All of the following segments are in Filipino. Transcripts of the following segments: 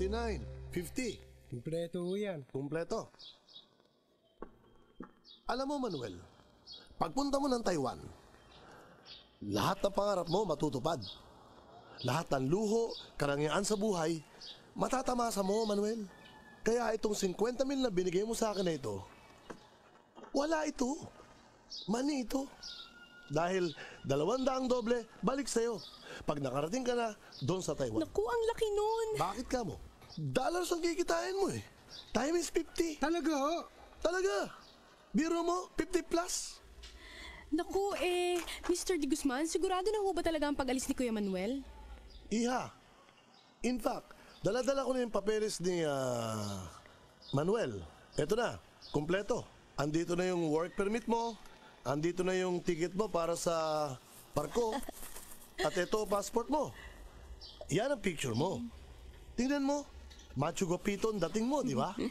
49, 50. Kompleto ho yan. Kumpleto. Alam mo, Manuel, pagpunta mo ng Taiwan, lahat ng pangarap mo matutupad. Lahat ng luho, karangyaan sa buhay, matatamasa mo, Manuel. Kaya itong 50 mil na binigay mo sa akin na ito, wala ito. Mani ito. Dahil 200 doble, balik sa'yo. Pag nakarating ka na, doon sa Taiwan. Naku, ang laki nun. Bakit ka mo? Dollars ang kikitain mo eh. Time is 50. Talaga ho? Talaga. Biro mo, 50 plus. Naku, Mr. De Guzman, sigurado na ho ba talaga ang pag-alis ni Kuya Manuel? Iha. In fact, dala-dala ko na yung papeles ni Manuel. Eto na, kumpleto. Andito na yung work permit mo. Andito na yung ticket mo para sa barko. At ito, passport mo. Yan ang picture mo. Tingnan mo. Machu Gopito ang dating mo, di ba?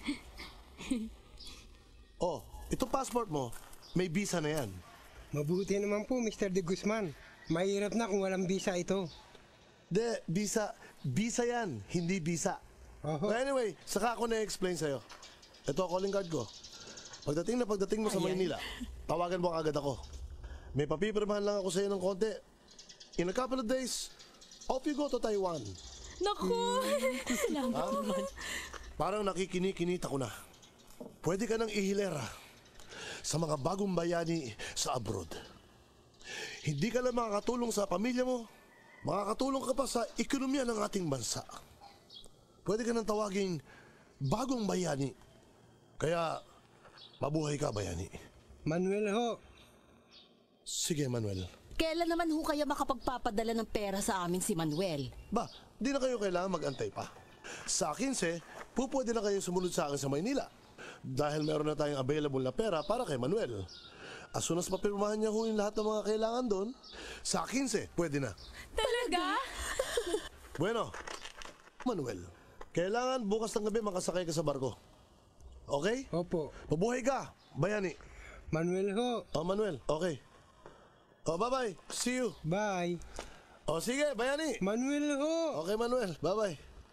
Oh, ito passport mo. May visa na yan. Mabuti naman po, Mr. De Guzman. Mahirap na kung walang visa ito. Visa. Visa yan, hindi visa. Oho. Anyway, saka ako na-explain sa'yo. Ito, calling card ko. Pagdating mo sa Maynila, tawagan mo agad ako. May papipirmahan lang ako sa'yo ng konti. In a couple of days, off you go to Taiwan. Naku, salamat naman. Parang nakikinikita ko na. Pwede ka nang ihilera sa mga bagong bayani sa abroad. Hindi ka lang makakatulong sa pamilya mo, makakatulong ka pa sa ekonomiya ng ating bansa. Pwede ka nang tawaging bagong bayani. Kaya, mabuhay ka, bayani. Manuel ho. Sige, Manuel. Kailan naman ho kaya makapagpapadala ng pera sa amin si Manuel? Ba, di na kayo kailangan mag-antay pa. Sa 15, pwede na kayong sumunod sa akin sa Maynila. Dahil meron na tayong available na pera para kay Manuel. As soon as mapirmahan niya yung lahat ng mga kailangan doon, sa 15, pwede na. Talaga? Bueno, Manuel, kailangan bukas ng gabi makasakay ka sa barko. Okay? Opo. Mabuhay ka, bayani. Manuel ho. Oh, Manuel, okay. Oh, bye-bye. See you. Bye. Oh, sige, bayani. Manuel ho. Okay, Manuel. Bye-bye.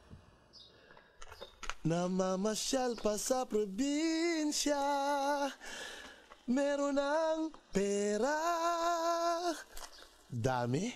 Namamasyal pa sa probinsya, meron ng pera. Dami.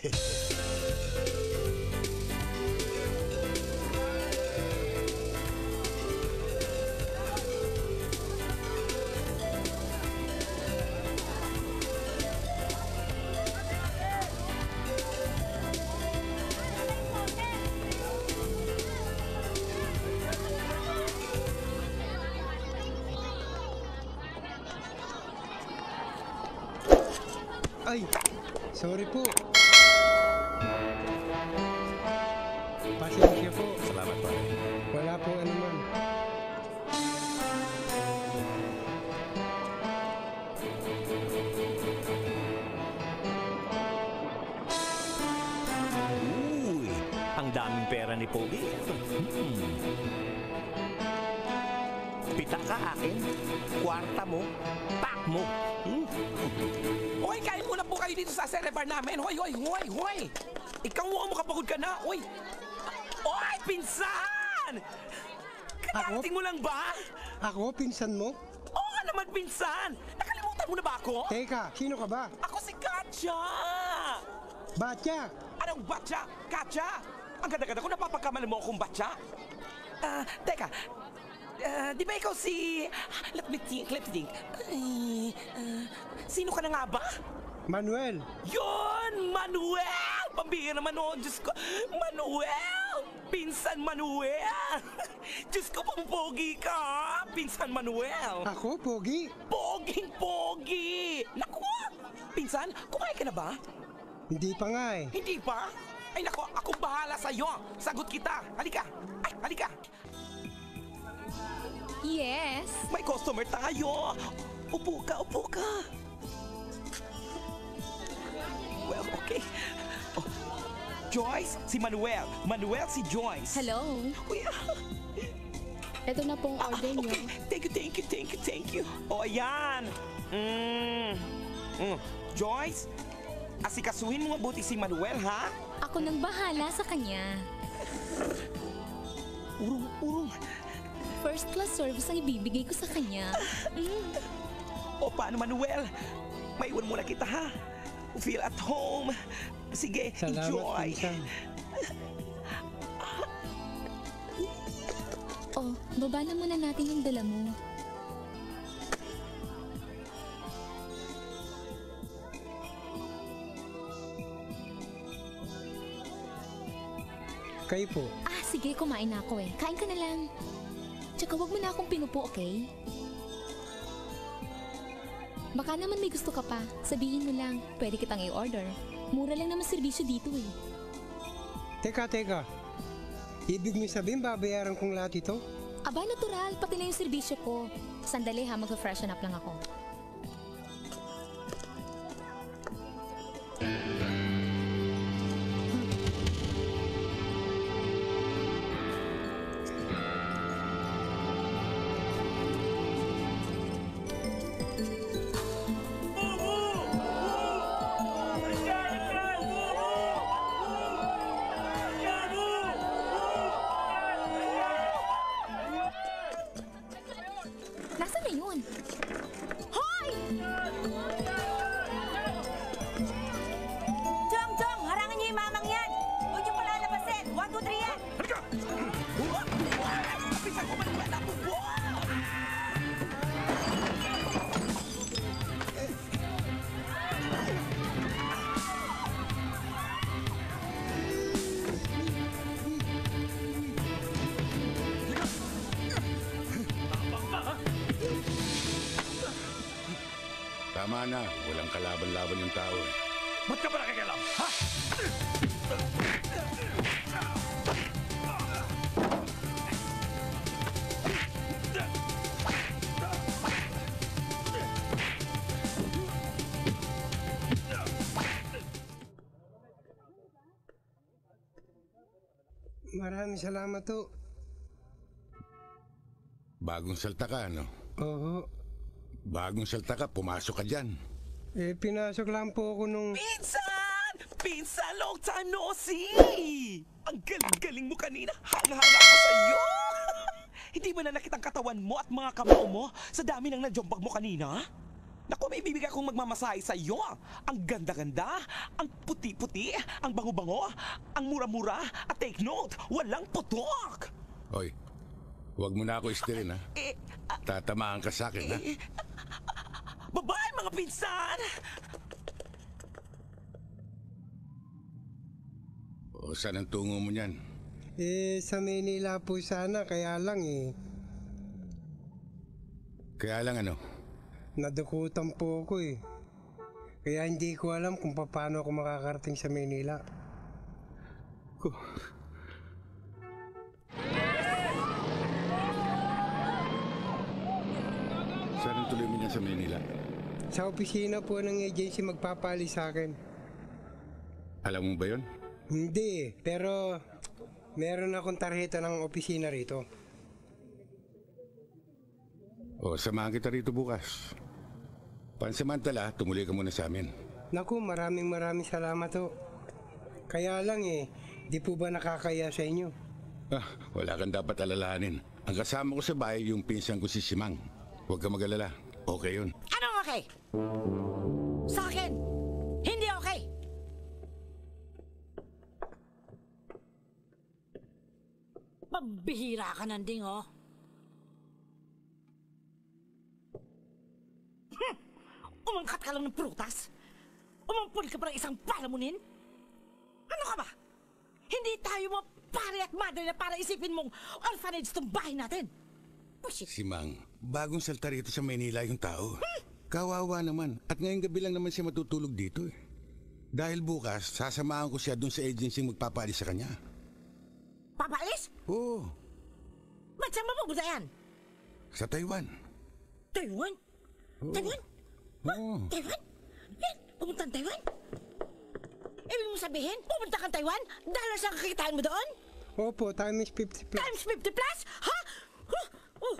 Ay, sorry po. Pasensya po. Salamat po. Wala po anuman. Uy, ang daming pera ni Pogi. Pita ka akin, kwarta mo, pak mo. Hoy, kain muna po kayo dito sa Cerebar namin. Hoy, hoy, hoy, hoy! Ikaw mo makapagod ka na, hoy! Hoy, pinsan! Kadating mo lang ba? Ako, pinsan mo? Oo naman, pinsan! Nakalimutan mo na ba ako? Teka, sino ka ba? Ako si Katya! Batya! Anong batya? Katya? Ang ganda-ganda ko, napapagkamalan mo akong batya? Teka. Di ba ikaw si... Let me think. Sino ka na nga ba? Manuel! Yun! Manuel! Pambihira naman o, Diyos ko! Manuel! Pinsan Manuel! Diyos ko, pampogi ka! Pinsan Manuel! Ako, Pogi? Poging-pogi! Naku! Pinsan, kumain ka na ba? Hindi pa nga eh. Hindi pa? Ay naku, akong bahala sa'yo! Sagot kita! Halika! Ay, halika! Yes. May customer tayo! Upo ka, upo ka! Well, okay. Oh, Joyce, si Manuel. Manuel, si Joyce. Hello. Uy, Ito na pong order niyo. okay. Thank you. O, ayan. Joyce, asikasuhin mo mabuti si Manuel, ha? Ako nang bahala sa kanya. Urong. First class service ang ibibigay ko sa kanya. O paano, Manuel? Maiwan muna kita, ha? Feel at home. Sige, Salamat, enjoy. pinsan. Oh, baba na muna natin yung dala mo. Kayo po. Sige, kumain na ako eh. Kain ka na lang. Tsaka wag mo na akong pinupo, okay? Baka naman may gusto ka pa. Sabihin mo lang, pwede kitang i-order. Mura lang naman serbisyo dito eh. Teka. Ibig mo sabihin babayaran kong lahat ito? Aba, natural. Pati na yung serbisyo ko. Sandali ha, mag-freshen up lang ako. Nasaan na yun? Hoy! Chong, harangan niyo yung mamang yan! Huwag niyo palalabasin! 1, 2, 3 yan! Pisan ko, Manuel, ako, Tama na, walang kalaban-laban yung tao eh. Ba't ka ba nakikialam? Ha? Maraming salamat to. Bagong salta ka, ano? Oo. Bagong salta ka, pumasok ka dyan. Pinasok lang po ako nung... Pinsan, long time no see! Ang galing-galing mo kanina. Hanga-hanga ako sa'yo. Hindi ba na nakitang katawan mo at mga kamao mo sa dami ng najombag mo kanina? Naku, may bibigay akong magmamasahe sa'yo. Ang ganda-ganda, ang puti-puti, ang bango-bango, ang mura-mura, at take note, walang putok! Hoy, huwag mo na ako istirin, ha? Tatamaan ka sa akin, ha? Babae, mga pinsan! O, saan ang tungo mo niyan? Sa Manila po sana, kaya lang Kaya lang ano? nadukutan po ako eh. Kaya hindi ko alam kung paano ako makakarating sa Manila. Saan ang tuloy mo niyan sa Manila? Sa opisina po ng agency magpapali sa akin. Alam mo ba yun? Hindi, pero meron akong tarjeta ng opisina rito. O, samahan kita rito bukas. Pansamantala, tumuloy ka muna sa amin. Naku, maraming salamat ho. Kaya lang di po ba nakakaya sa inyo? Wala kang dapat alalahanin. Ang kasama ko sa bahay yung pinsan ko si Simang. Huwag ka mag-alala. Okay yun. Anong okay? Sa akin, hindi okay! Pambihira ka nanding, oh. Umangkat ka lang ng prutas? Umampun ka pa ng isang palamunin? Ano ka ba? Hindi tayo mga pare at madre na para isipin mong orphanage itong bahay natin. Bullshit. Simang, bagong salta rito sa Manila yung tao. Kawawa naman. At ngayong gabi lang naman siya matutulog dito eh. Dahil bukas, sasamahan ko siya dun sa agency magpapaalis sa kanya. Papaalis? Oo, Ba't saan mapupunta yan? sa Taiwan. Taiwan? Taiwan? Oo. Taiwan? Yan, pumunta ang Taiwan? Ibig mo sabihin, pumunta kang Taiwan dahil sa kakikitaan mo doon? Opo, times 50 plus. Times 50 plus? Ha? Huh? Oh,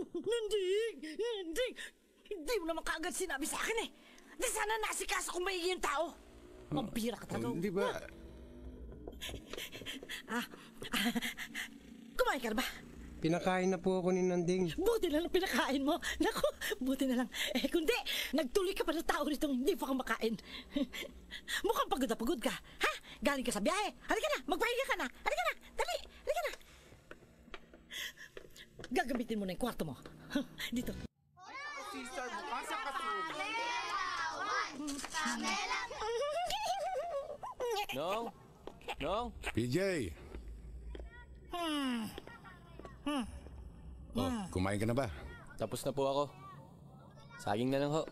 hindi mo naman kaagad sinabi sa akin eh. Di sana nasikasa kung maigi yung tao. Mambira ka talaga. Di ba? Kumain ka na ba? Pinakain na po ako ni Nanding. Buti na lang pinakain mo. Naku, buti na lang. Eh, kundi, nagtuloy ka pa ng tao nitong hindi pa kumakain. Mukhang pagod na pagod ka. Ha? Galing ka sa biyahe. Halika na, magpahinga ka na. Halika na, dali, halika na. Gagamitin mo na yung kwarto mo. Dito. Nong? Nong? PJ! Oh, kumain ka na ba? Tapos na po ako. Saging na lang ho.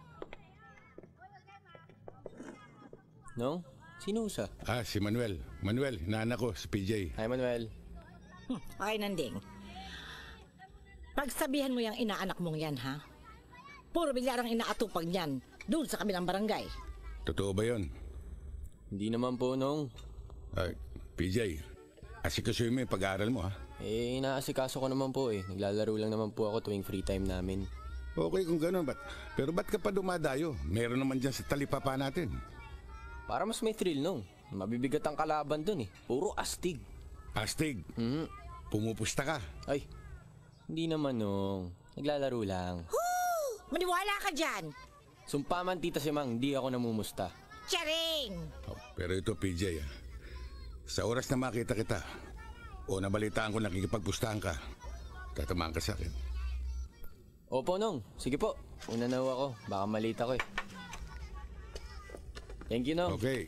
Nong? Sino sa? Si Manuel. Manuel, inaanak ko, si PJ. Hi, Manuel. Okay, Nanding. Pagsabihan mo yung inaanak mong yan, ha? Puro bilyarang inaatupag niyan doon sa kabilang barangay. Totoo ba yun? Hindi naman po, Nong. PJ, asikasuhin mo yung pag-aaral mo, ha? Inaasikaso ko naman po eh. Naglalaro lang naman po ako tuwing free time namin. Okay kung gano'n, pero ba't ka pa dumadayo? Meron naman dyan sa talipapa natin. Para mas may thrill, Nong. Mabibigat ang kalaban dun eh. Puro astig. Astig? Pumupusta ka? Ay, hindi naman, Nong. Naglalaro lang. Maniwala ka dyan! Sumpa man, Tita Simang, hindi ako namumusta. Charing! Pero ito, PJ, sa oras na makita kita, o nabalitaan ko nakikipagpustahan ka, tatamaan ka sa akin. Opo, Nong. Sige po. Una na ho ako. Baka malita ko eh. Thank you, Nong. Okay.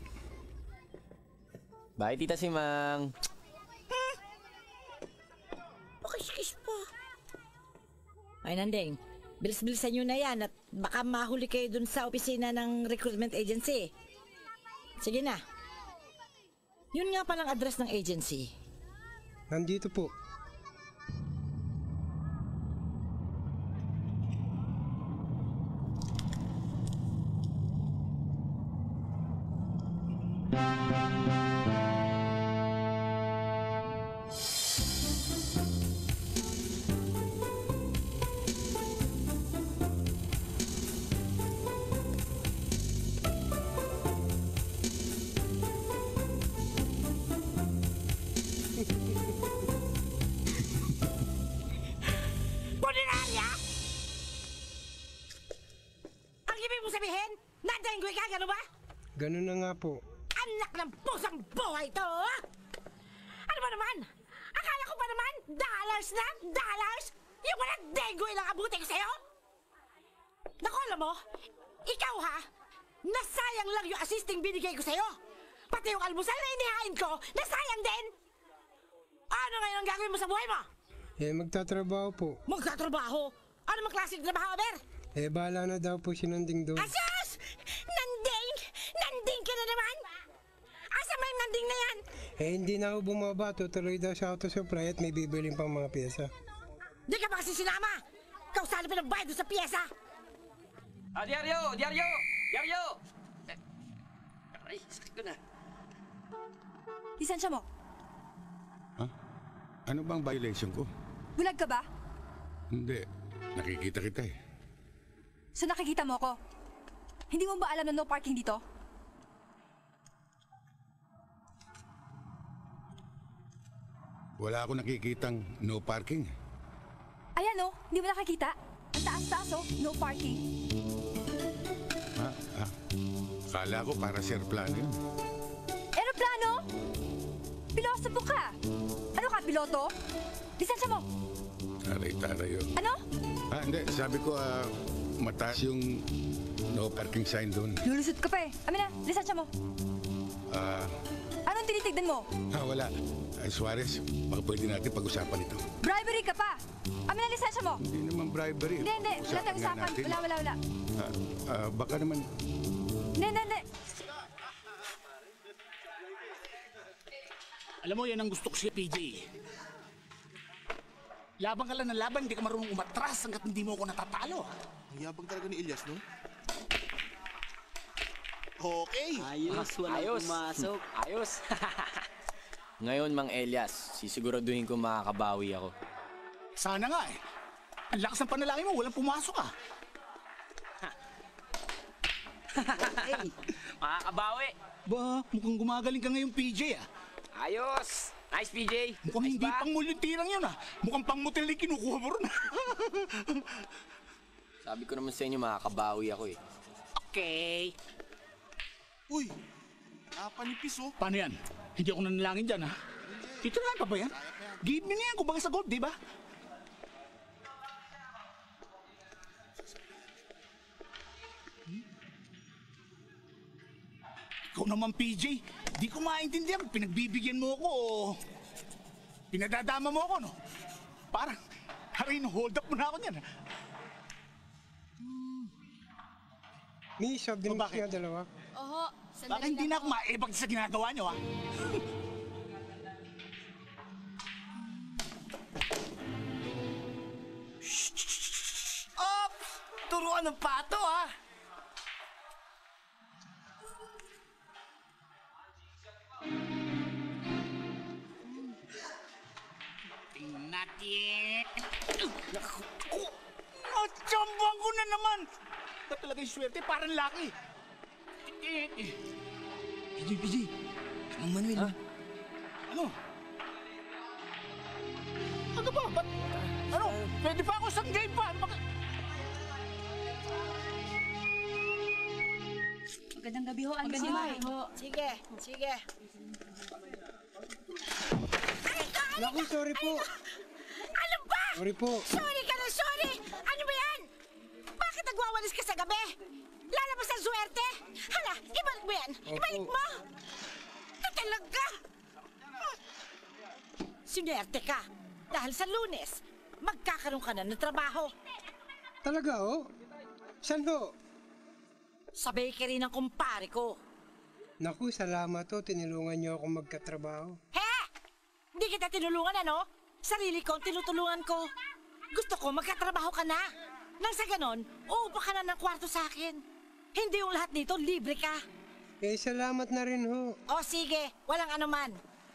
Bye, Tita Simang. Pakis-kis pa. Ay, Nanding. Bilis-bilisan nyo na yan at baka mahuli kayo dun sa opisina ng recruitment agency. Sige na. Yun nga palang address ng agency. Nandito po. Punerarya! Ang ibig mo sabihin? Nadenggoy ka, gano'n ba? Ganun na nga po. Anak ng pusang buhay to! Ano ba naman? Akala ko ba naman, dollars na? Dollars? Yung walang denggoy lang abuti ko sa'yo? Naku, alam mo, ikaw ha, nasayang lang yung assisting binigay ko sa'yo. Pati yung almusal na inihain ko, nasayang din! Ano ngayon ang gagawin mo sa buhay mo? Magtatrabaho po. Magtatrabaho? Ano mang klaseng trabaho, Aber? Bahala na daw po si Nanding doon. Asus! Nanding! Nanding ka na naman! Asa mo yung nanding na yan? Hindi na ako bumaba. Tutuloy daw sa auto supply at may bibiling pang mga pyesa. Di ka ba kasi sinama? Kausali pa ng bayad doon sa pyesa! Diaryo! Diaryo! Diaryo! Aray, sakit ko na. Lisensya mo. Ano bang violation ko? Bulag ka ba? Hindi. Nakikita kita eh. So nakikita mo ko? Hindi mo ba alam na no parking dito? Wala ako nakikitang no parking. Ayan oh, hindi mo nakikita? Ang taas-taas oh, no parking. Kala ko para sa aeroplano yun. Aeroplano? Pilosopo ka? Ano ka, piloto? Lisensya mo! Taray-taray yun. Ano? Hindi. Sabi ko, mataas yung no parking sign doon. Lulusot ka pa eh. Amin na, lisensya mo. Anong tinitignan mo? Wala. Suarez, baka pwede natin pag-usapan ito. Bribery ka pa! Amin na, lisensya mo! Hindi naman bribery. Hindi. Wala tayong nga usapan. natin. Wala. Baka naman... Hindi. Alam mo, yan ang gusto ko si PJ. Laban ka lang ng laban, hindi ka marunong umatras hanggat hindi mo ako natatalo. Ang yabang talaga ni Elias, no? Okay. Ayos, walang pumasok. Ayos. Ngayon, Mang Elias, sisiguraduhin ko makakabawi ako. Sana nga eh. Ang lakas ng panalangin mo, walang pumasok ah. Makakabawi. Ba, mukhang gumagaling ka ngayon, PJ ah. Ayos! Nice, PJ. Mukhang Nice hindi ba? pang mall yung tirang yun, ha? Mukhang pang motel yung kinukuha mo ron. Sabi ko naman sa inyo, makakabawi ako eh. Okay. Uy, napanipis oh. Paano yan? Hindi ako nanalangin dyan, ha? Titirahan pa ba yan? Give me na yan, kumbaga sa gold, di ba? Ikaw naman, PJ. Di ko maintindihan. Pinagbibigyan mo ako o pinadadama mo ako, no? Parang, hold up mo na ako niyan. May soft drinks bakit? nga dalawa. Oho, Baka hindi na ako maibag sa ginagawa niyo, ha? Op! Turuan ng pato, ha? Tingnan natin. Oh! Natsambang ko na naman! Ba talaga yung swerte? Parang laki. PJ. Anong Manuel? Ha? Ano? Ano ba? Ba't? Ano? Pwede pa ako isang game pa? Magandang gabi ho, Ate Simay. Sige. Naku, sorry po. Ano ba? Sorry po. Sorry ka na, sorry! Ano ba yan? Bakit nagwawalis ka sa gabi? Lalabas ang swerte? Hala, ibalik mo yan! Ibalik mo! Ito talaga! Sinerte ka. Dahil sa Lunes, magkakaroon ka na ng trabaho. Talaga, oh? Saan ho? Sa bakery ng kumpare ko. Naku, salamat ho. Tinulungan niyo ako magkatrabaho. He! Hindi kita tinulungan, ano? Sarili ko ang tinutulungan ko. Gusto ko magkatrabaho ka na. Nang sa ganon, uupa ka na ng kwarto sa akin. Hindi yung lahat dito, libre ka. Eh, salamat na rin ho. O sige, walang anuman.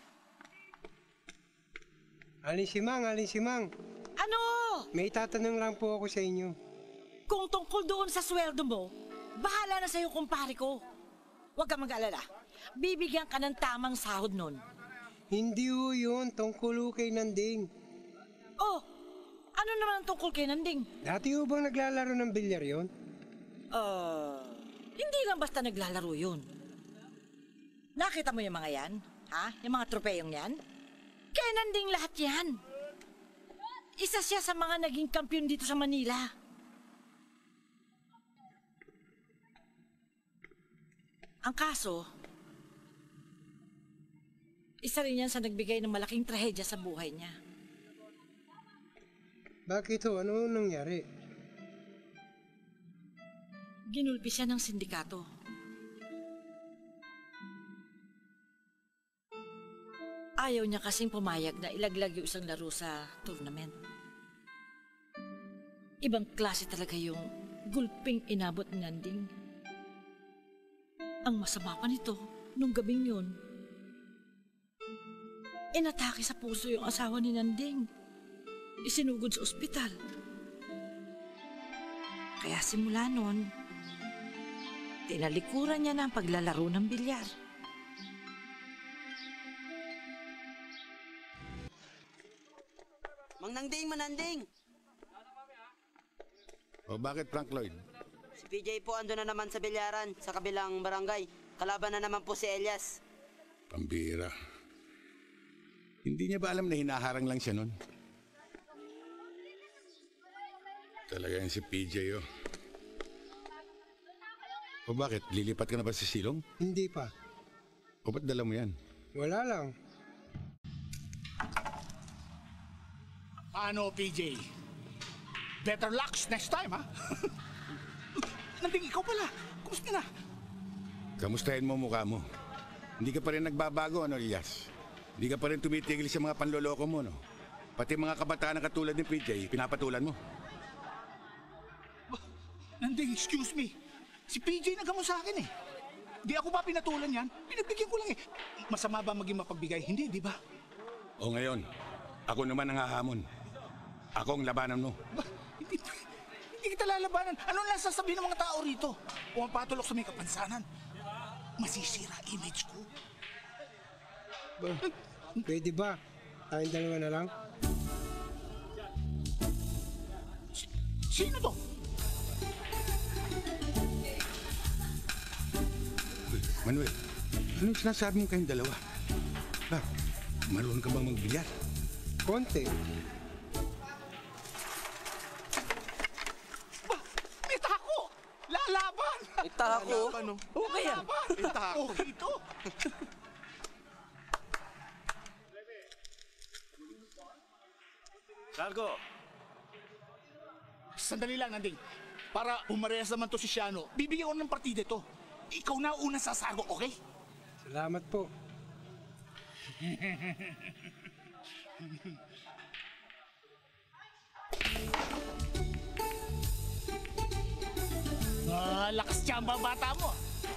Aling Simang. Ano? May tatanong lang po ako sa inyo. Kung tungkol doon sa sweldo mo, bahala na sa'yo kumpare ko. Huwag kang mag-alala. Bibigyan ka ng tamang sahod nun. Hindi ho yun. Tungkol ho kay Nanding. Oh, ano naman ang tungkol kay Nanding? Dati ho bang naglalaro ng bilyar yun? Hindi lang basta naglalaro yun. Nakita mo yung mga yan? Ha? Yung mga tropeyong yan? Kay Nanding lahat yan. Isa siya sa mga naging kampiyon dito sa Manila. Ang kaso, isa rin yan sa nagbigay ng malaking trahedya sa buhay niya. Bakit ho? Ano nangyari? Ginulpi siya ng sindikato. Ayaw niya kasing pumayag na ilaglag yung isang laro sa tournament. Ibang klase talaga yung gulping inabot ni Nanding. Ang masama pa nito, nung gabing yun, inatake sa puso yung asawa ni Nanding. Isinugod sa ospital. Kaya simula nun, tinalikuran niya na ang paglalaro ng bilyar. Mananding! O bakit, Frank Lloyd? Si PJ po ando na naman sa bilyaran, sa kabilang barangay. Kalaban na naman po si Elias. Pambira. Hindi niya ba alam na hinaharang lang siya nun? Talaga yan si PJ, oh. O bakit? Lilipat ka na ba sa silong? Hindi pa. O ba't dala mo yan? Wala lang. Ano, PJ? Better luck next time, ha? Nanding, ikaw pala. Kumusta na? Kamustahin mo mukha mo. Hindi ka pa rin nagbabago, ano, Elias? Hindi ka pa rin tumitigil sa mga panloloko mo, no? Pati mga kabataan na katulad ni PJ, pinapatulan mo. Nanding, excuse me. Si PJ nagamo sa akin, eh. Di ako ba pinatulan yan? Pinagbigyan ko lang, eh. Masama ba maging mapagbigay? Hindi, di ba? O ngayon, ako naman ang hahamon. Ako ang labanan mo. Hindi kita lalabanan. Ano lang sasabihin ng mga tao rito? Pumapatulok sa may kapansanan. Masisira image ko. Pwede ba? Tayong dalawa na lang? Sino to? Manuel, anong sinasabi mo kayong dalawa? Ba, marunong ka bang magbilyar? Konti. May tako! Lalaban! May tako? Lalaban, no? Okay yan. May tako. Okay ito. Largo. Sandali lang, Nanding. Para umarehas naman to si Shiano, bibigyan ko ng partida to. Ikaw na unang sasago, okay? Salamat po. Lakas tsamba ang bata mo.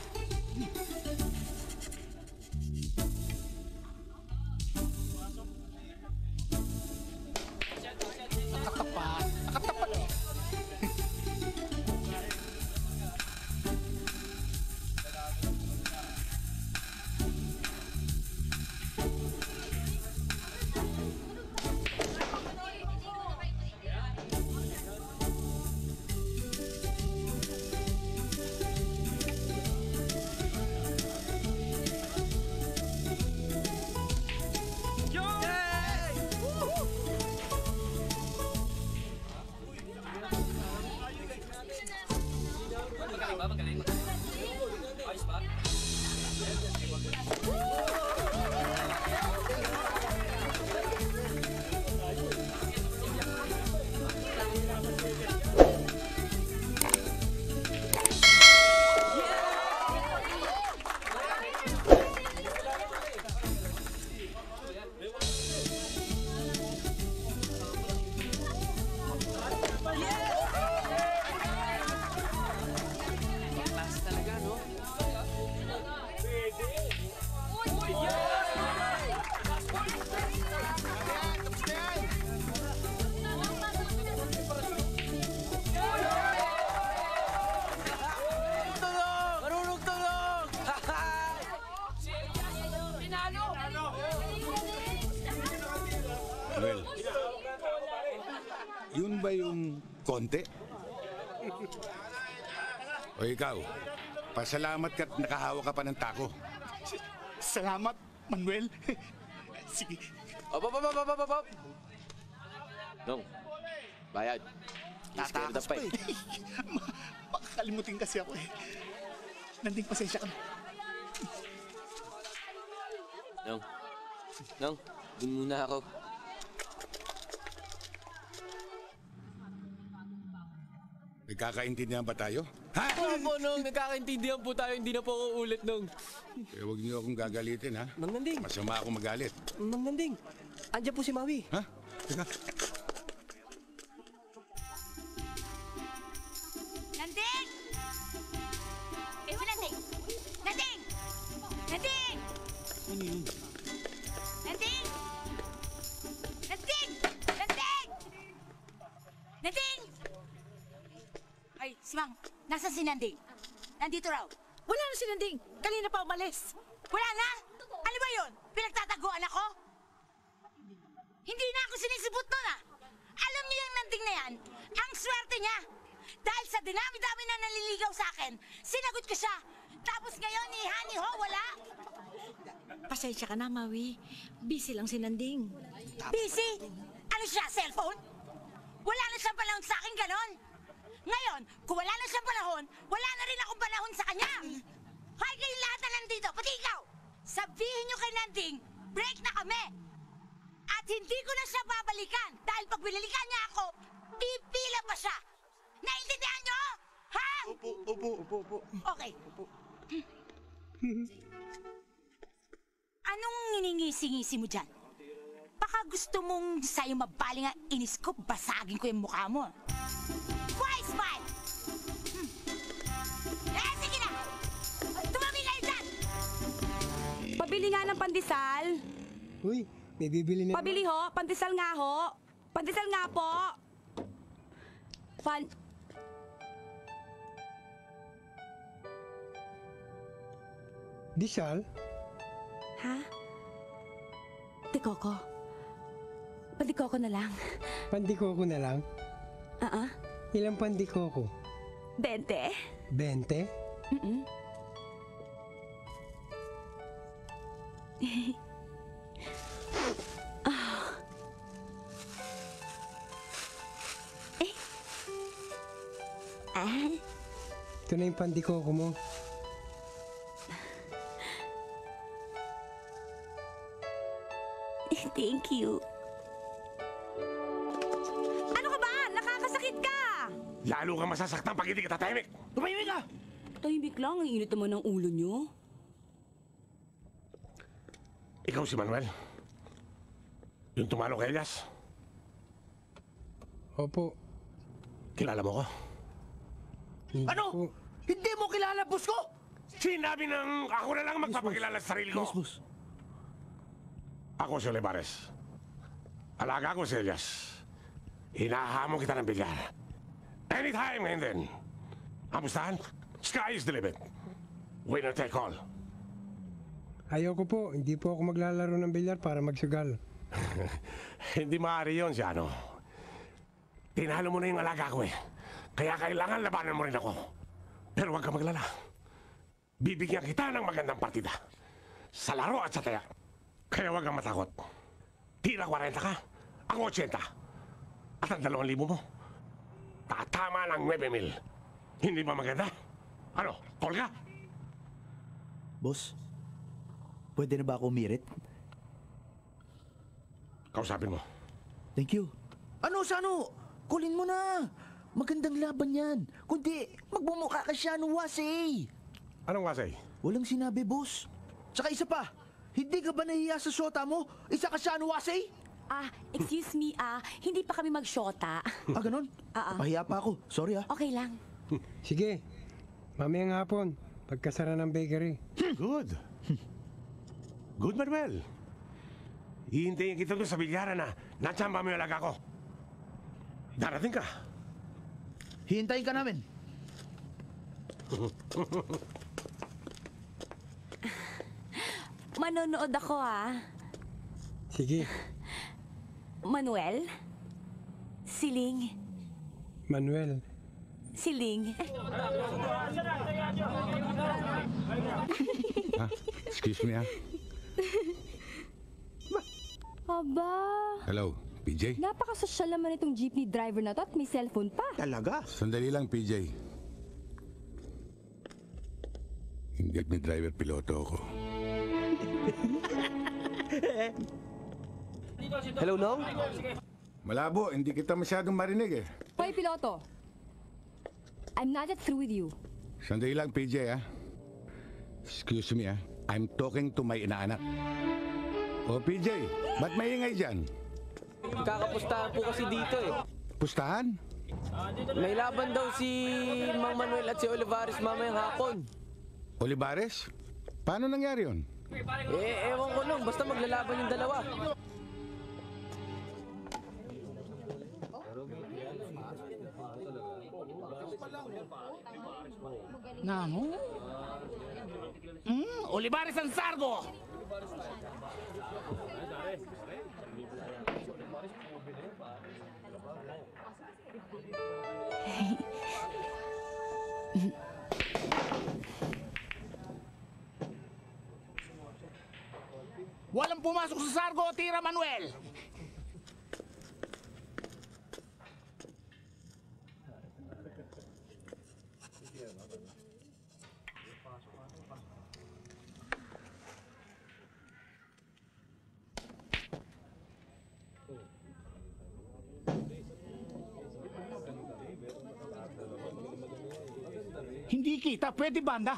Nakatapat. Nakatapat eh. Manuel, yun ba yung konti? O ikaw, pasalamat ka't nakahawa ka pa ng tako. Salamat, Manuel. Sige. Op. Nong, bayad. Iskwerda Tatakas pa pa eh. eh. Makakalimutin kasi ako eh. Nanding, pasensya ka na. Nong, dun muna ako. Nagkakaintindihan ba tayo? Ha? Opo, Nong, nagkakaintindihan po tayo. Hindi na po ako ulit, Nong. Eh, huwag niyo akong gagalitin, ha? Mang Nanding, Masama ako magalit. Mang Nanding. Andiyan po si Maui. Ha? Teka. Nanding! Si Nanding! Nanding! Nanding! Nanding! Nanding! Nanding! Nanding! Ay, si Mang, nasa si Nanding? Nandito raw. Wala na si Nanding. Kanina pa umalis. Wala na? Ano ba yun? Pinagtataguan ako? Hindi na ako sinisibot nun ah. Alam niyo yung Nanding na yan, ang swerte niya. Dahil sa dinami-dami na naliligaw sa akin, sinagot ko siya. Tapos ngayon, ni Hani Ho, wala. Pasensya ka na, Maui. Busy lang si Nanding. Busy? Ano siya, cellphone? Wala na siyang panahon sa akin, ganon. Ngayon, kung wala na siyang panahon, wala na rin akong panahon sa kanya. Hay kayong lahat na nandito, pati ikaw. Sabihin niyo kay Nanding, break na kami. At hindi ko na siya babalikan dahil pag binalikan niya ako, pipila pa siya. Naintindihan niyo? Ha? Opo. Okay. Anong nginingisi-ngisi mo dyan? Baka gusto mong sa'yo mabaling ang inis ko, basagin ko yung mukha mo. Wise man! Eh, sige na! Tumabi kayo dyan! Pabili nga ng pandesal. Uy, may bibili na. Pabili ho, pandesal nga ho. Pandesal nga po. Disal? Ha? Pandikoko. Pandikoko na lang. Pandikoko na lang? Ilang pandikoko? 20. 20? Ito na yung pandikoko mo. Thank you. Ano ka ba? Nakakasakit ka! Lalo kang masasaktan pag hindi ka tatahimik. Tumahimik ka! Tahimik lang, ang init naman ng ulo nyo. Ikaw si Manuel? Yung tumalo kay Elias? Opo. Kilala mo ko? Ano? Hindi mo kilala, boss ko? Sinabi ng ako na lang magpapakilala sa sarili ko. boss. Ako si Olivares. Alaga ko si Elias. Hinahamon kita ng bilyar. Anytime ngayon din. Amustahan? Sky is the limit. Winner take all. Ayoko po. Hindi po ako maglalaro ng bilyar para magsugal. Hindi maaari yun, Siano. Tinalo mo na yung alaga ko eh. Kaya kailangan labanan mo rin ako. Pero huwag ka maglala. Bibigyan kita ng magandang partida. Sa laro at sa taya. Kaya huwag kang matakot. Tira 40 ka, ako 80. At ang 2,000 mo, tatama ng 9,000. Hindi ba maganda? Ano, call ka? Boss, pwede na ba ako umirit? Kausapin mo. Thank you. Ano, Sano? Kulin mo na. Magandang laban yan. Kundi, magbumukha ka siya ng wasay. Anong wasay? Walang sinabi, boss. Tsaka isa pa, hindi ka ba nahiya sa syota mo? Isa ka siya ng wasay? Excuse me, hindi pa kami magsyota. Ganon? Pahiya pa ako. Sorry, Okay lang. Sige. Mamayang hapon. Pagkasara ng bakery. Good. Good, Manuel. Hihintayin kita doon sa bilyaran na natsamba mo yung alaga ko. Darating ka. Hihintayin ka namin. Manonood ako, Sige. Manuel? Siling? Manuel. Siling? Excuse me, Aba, Hello, PJ? napakasosyal naman itong jeepney driver na to at may cellphone pa. Talaga? Sandali lang, PJ. Hindi ni driver, piloto ako. Hello, Nong? Malabo, hindi kita masyadong marinig eh. Hoy, piloto. I'm not yet through with you. Sandali lang, PJ, Excuse me, I'm talking to my inaanak. Oh, PJ, ba't maingay dyan? Kakapustahan po kasi dito eh. Pustahan? May laban daw si Mang Manuel at si Olivares mamayang hapon. Olivares? Paano nangyari yun? Ewan ko lang, basta maglalaban yung dalawa. Namo? Olivares ang sargo! Walang pumasok sa sargo, tira Manuel! Hindi kita, pwede banda.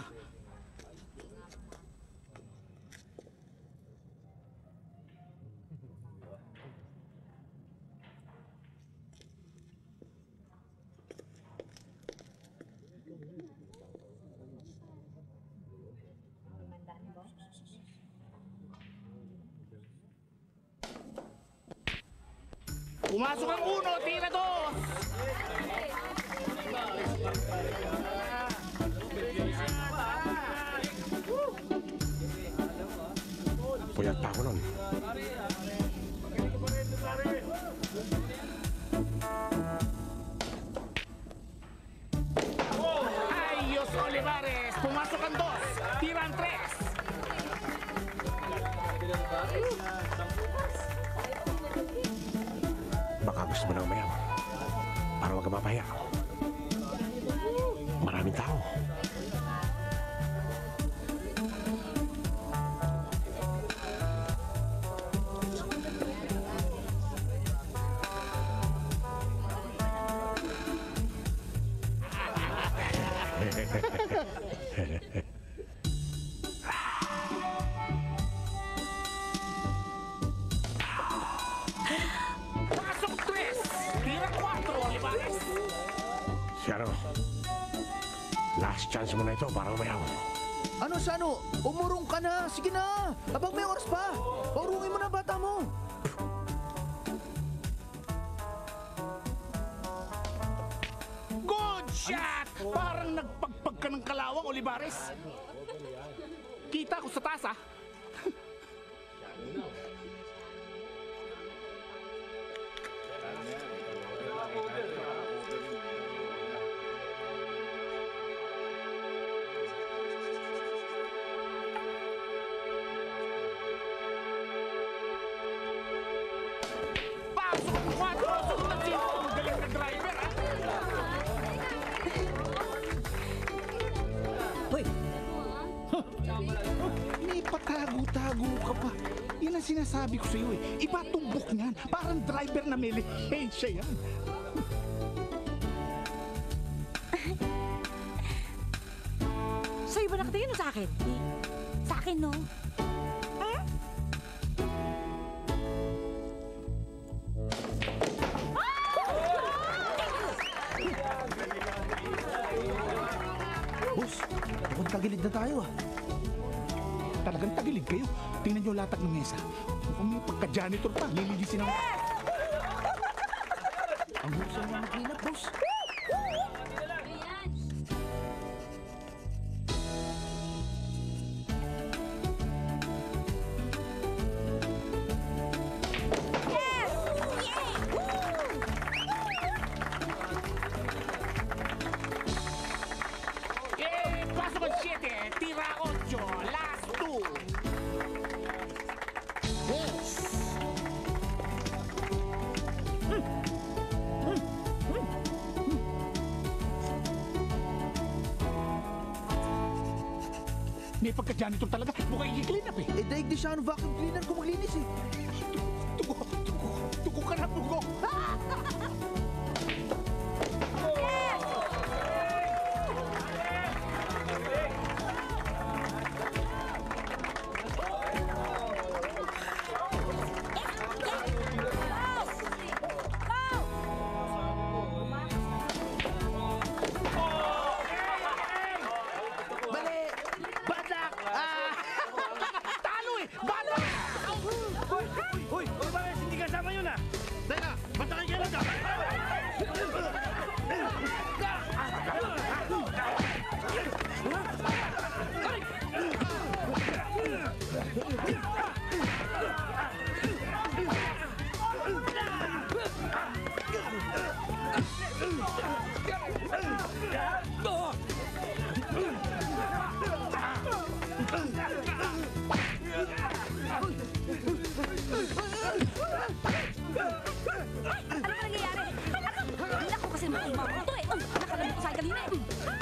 Pumasok ang uno, tira dos! Puyat pa ako nun. Ayos, Olivares! Pumasok ang 2, tirang 3. Baka gusto mo na umayaw para wag ka mapahiya. Maraming tao. Pasok 3, tira 4, Olivares! Siano, last chance mo na ito para umayaw. Ano, Sano? Umurong ka na! Sige na! Habang may oras pa! Paurungin mo na bata mo! Good shot! Parang nagpagpag ka ng kalawang, Olivares. Kita ko sa tasa. Pasok ang 4, sunod sino. Ang galing na driver, ha? Hoy! May patago-tago ka pa. Yan ang sinasabi ko sa'yo eh. Iba tumbok niyan. Parang driver na may lihensya yan. Sa'yo ba nakatingin o sa akin? Sa akin, no? Ha? Boss, mukhang tagilid na tayo ah. Talagang tagilid kayo. Tingnan niyo latag ng mesa. Mukhang may pagka-janitor pa. Lililisin ang... Ang husay na mag-clean up, boss. Pasok ang 7, tira 8, last 2. Yes! May pagka-janitor talaga. Mukhang i-clean up eh. Eh, daig di siya ang vacuum cleaner kung maglinis eh. Tugo ka na, tugo. Mali! Badak! Talo eh! Badak! Hoy, bakit hindi kasama yun ah? Teka, batakay ka lang ka! Ano ba nangyayari? Hindi ako kasi makimaw ito eh. Nakalamit ko sa kanina eh.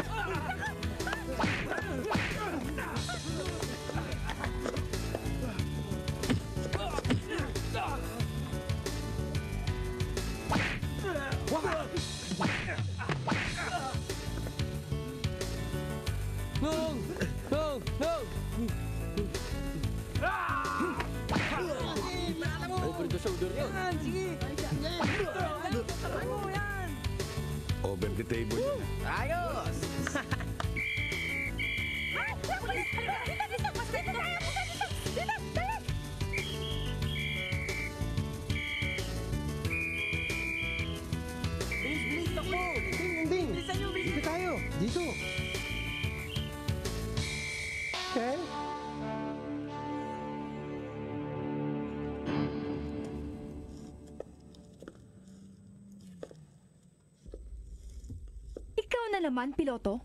No! No! No! Over the shoulder yun. Over the table yun. Ayos! Bilis, takbo! Ding! Dito tayo! Dito! Okay? naman, piloto?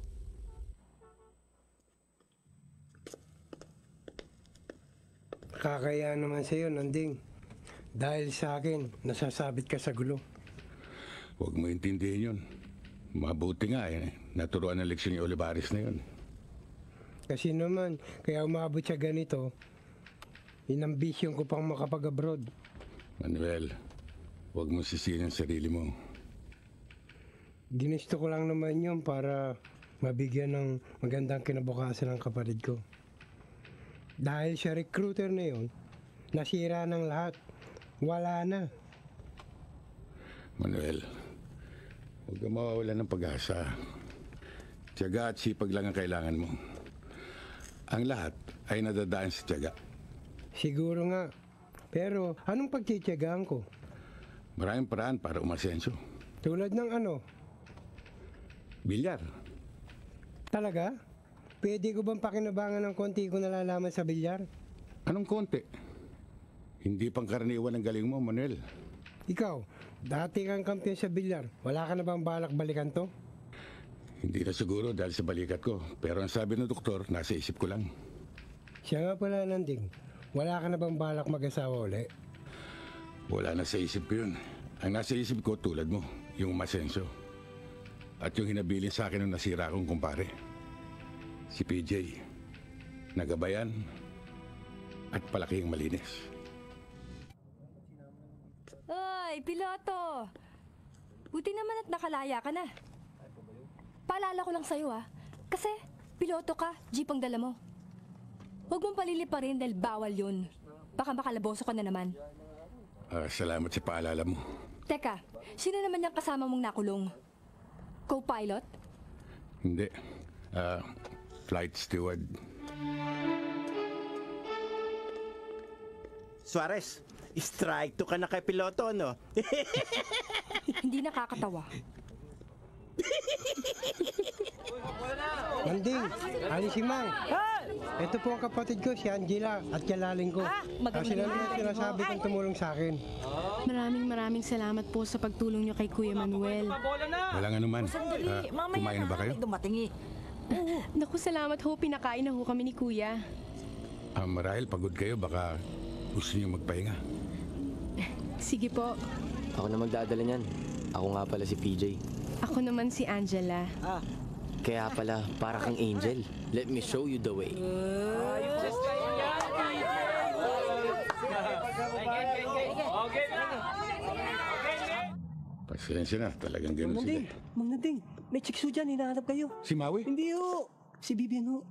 Kakaya naman sa'yo, Nanding. Dahil sa akin, nasasabit ka sa gulo. Huwag mo intindihin yun. Mabuti nga naturuan ng leksyon ni Olivares na yun. Kasi naman, kaya umabot siya ganito, inambisyon ko pang makapag-abroad. Manuel, huwag mo sisihin ang sarili mo. Ginusto ko lang naman yun para mabigyan ng magandang kinabukasan ng kapatid ko. Dahil sa recruiter na yun, nasira ng lahat. Wala na. Manuel, huwag ka mawawala ng pag-asa. Tiyaga at sipag lang ang kailangan mo. Ang lahat ay nadadaan sa tiyaga. Siguro nga. Pero anong pagtitiyagaan ko? Maraming paraan para umasenso. Tulad ng ano? Bilyar. Talaga? Pwede ko bang pakinabangan ng konti ko nalalaman sa bilyar? Anong konti? Hindi pangkaraniwan ang galing mo, Manuel. Ikaw, dati kang kampiyon sa bilyar. Wala ka na bang balak balikan to? Hindi na siguro dahil sa balikat ko. Pero ang sabi ng doktor, nasa isip ko lang. Siya nga pala, Nanding. Wala ka na bang balak mag-asawa uli? Wala na sa isip ko yun. Ang nasa isip ko, tulad mo, yung umasenso. At yung hinabilin sa akin ng nasira kong kumpare. Si PJ. Nagabayan at palaking malinis. Ay, piloto! Buti naman at nakalaya ka na. Paalala ko lang sa'yo kasi piloto ka, jeep ang dala mo. Huwag mong paliliparin dahil bawal yun. Baka makalaboso ka na naman. Salamat sa paalala mo. Teka, sino naman yung kasama mong nakulong? Co-pilot? Hindi. Flight steward. Suarez, strike to ka na kay piloto, no? Hindi nakakatawa. Nanding, ali si Mang. Ito po ang kapatid ko, si Angela, at kalaling ko. Sila naman sinasabi kong tumulong sa akin. Maraming salamat po sa pagtulong niyo kay Kuya Manuel. Walang anuman. Kumain na ba kayo? Dumating Naku, salamat ho. Pinakain na ho kami ni Kuya. Marahil pagod kayo, baka gusto niyo magpahinga. Sige po. Ako na magdadala niyan. Ako nga pala si PJ. Ako naman si Angela. Kaya pala, para kang angel. Let me show you the way. Pasensya na, talagang ganun sila. Mang Nading, may chikso dyan, hinahanap kayo. Si Maui? Hindi ho, si Vivian ho.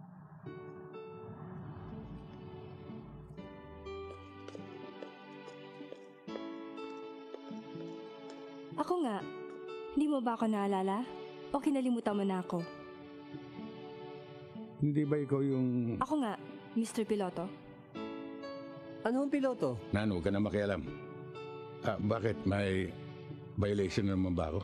Ako nga, hindi mo ba ako naalala? O kinalimutan mo na ako? Hindi ba ikaw yung... Ako nga, Mr. Piloto. Ano ang piloto? Nan, huwag ka na makialam. Bakit? May violation naman ba ako?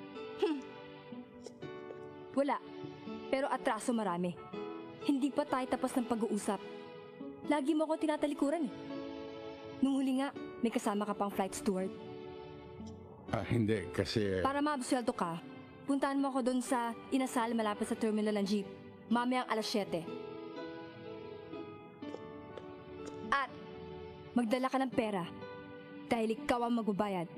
Wala. Pero atraso marami. Hindi pa tayo tapos ng pag-uusap. Lagi mo ako tinatalikuran eh. Nung huli nga, may kasama ka pang flight steward. Hindi, kasi... Para maabsuelto ka, puntahan mo ako doon sa inasal malapit sa terminal ng jeep. Mamayang 7:00. At magdala ka ng pera dahil ikaw ang magbabayad.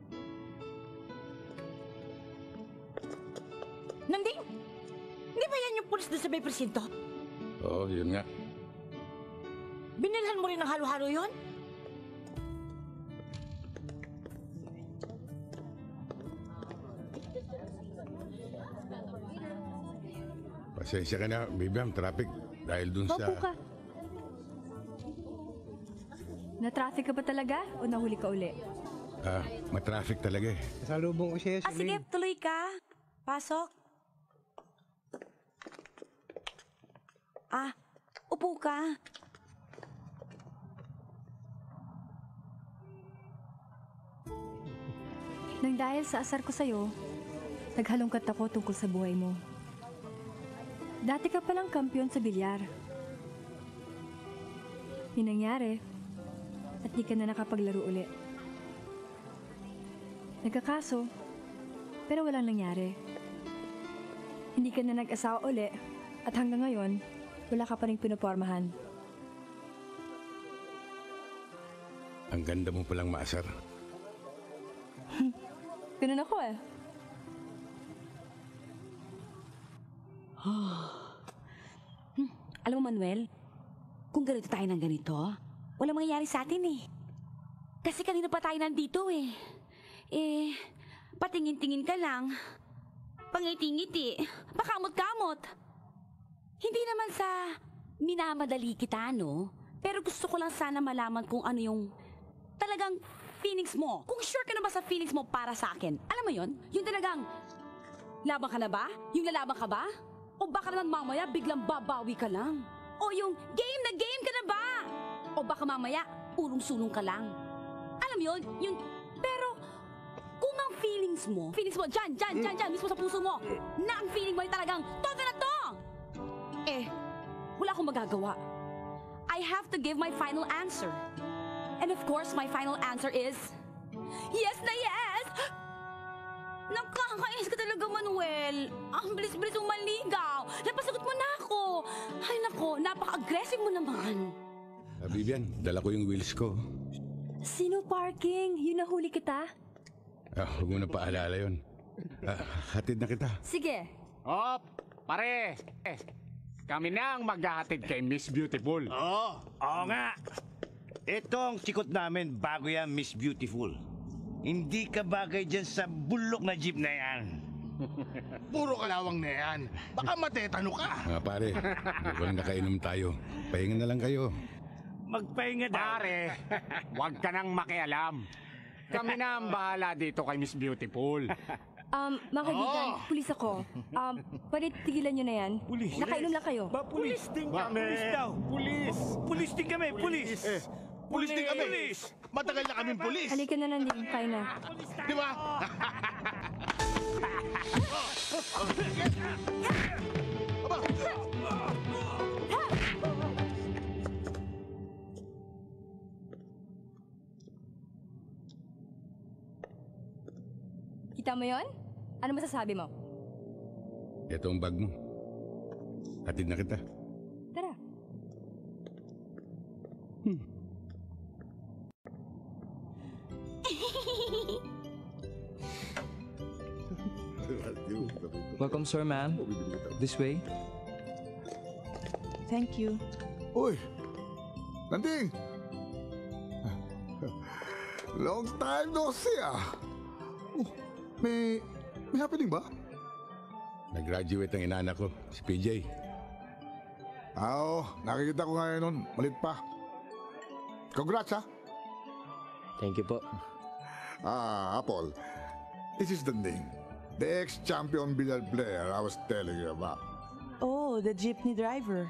Nanding! Hindi ba yan yung pulis doon sa may presinto? Oo, yun nga. Binilhan mo rin ng halo-halo yun? Pasensya ka na, Bibiam, traffic. Dahil dun sa... Opo ka. Na-traffic ka ba talaga o nahuli ka uli? Matraffic talaga eh. Salubong ko siya, sige, tuloy ka. Pasok. Upo ka. Nang dahil sa asar ko sa'yo, naghalongkat ako tungkol sa buhay mo. Dati ka palang kampiyon sa bilyar. Yung nangyari, at di ka na nakapaglaro uli. Nagkakaso, pero walang nangyari. hindi ka na nag-asawa uli at hanggang ngayon, wala ka pa rin pinupormahan. Ang ganda mo palang maasar. Ganun ako eh. Alam mo, Manuel, kung ganito tayo ng ganito, walang mangyayari sa atin eh. Kasi kanina pa tayo nandito eh. Patingin-tingin ka lang. Pangiti-ngiti. Pakamot-kamot. Hindi naman sa minamadali kita, no? Pero gusto ko lang sana malaman kung ano yung talagang feelings mo. Kung sure ka na ba sa feelings mo para sa akin. Alam mo yon? Yung talagang, laban ka na ba? Yung lalaban ka ba? O baka naman mamaya biglang babawi ka lang? O yung game na game ka na ba? O baka mamaya ulong-sulong ka lang? Alam mo yun? Yung, pero kung ang feelings mo, dyan, mismo sa puso mo, na ang feeling mo ay talagang, todo na to! Wala akong magagawa. I have to give my final answer. And of course, my final answer is, yes na yes! Nakakainis ka talaga, Manuel. Ang bilis-bilis mong maligaw. Napasagot mo na ako. Ay nako, napaka-aggressive mo naman. Vivian, dala ko yung wheels ko. Sino parking? Yun nahuli kita? Huwag mo na paalala yun. Hatid na kita. Sige. Pare! Kami na ang maghahatid kay Miss Beautiful. Oo nga. Itong chikot namin bago yan, Miss Beautiful. Hindi ka bagay dyan sa bulok na jeep na yan. Puro kalawang na yan. Baka matetano ka. Pare, mukhang nakainom tayo. Pahinga na lang kayo. Magpahinga daw. Pare, huwag ka nang makialam. Kami na ang bahala dito kay Miss Beautiful. Mga kaibigan, pulis ako. Pwede tigilan nyo na yan? Pulis. Nakainom lang kayo. Pulis din kami. Pulis daw. Pulis din kami. Pulis. Pulis din kami. Matagal na kaming pulis. Halika na nanding, kayo na. Di ba? Kita mo yon? Ano masasabi mo? Ito ang bag mo. Hatid na kita. Tara. Welcome, sir, ma'am. This way. Thank you. Uy! Nanding! Long time no see May happening ba? Nag-graduate ang inaanak ko, si PJ. Nakikita ko ngayon nun. Malit pa. Congrats, ha? Thank you po. Apple. This is the name. The ex-champion billiard player I was telling you about. Oh, the jeepney driver.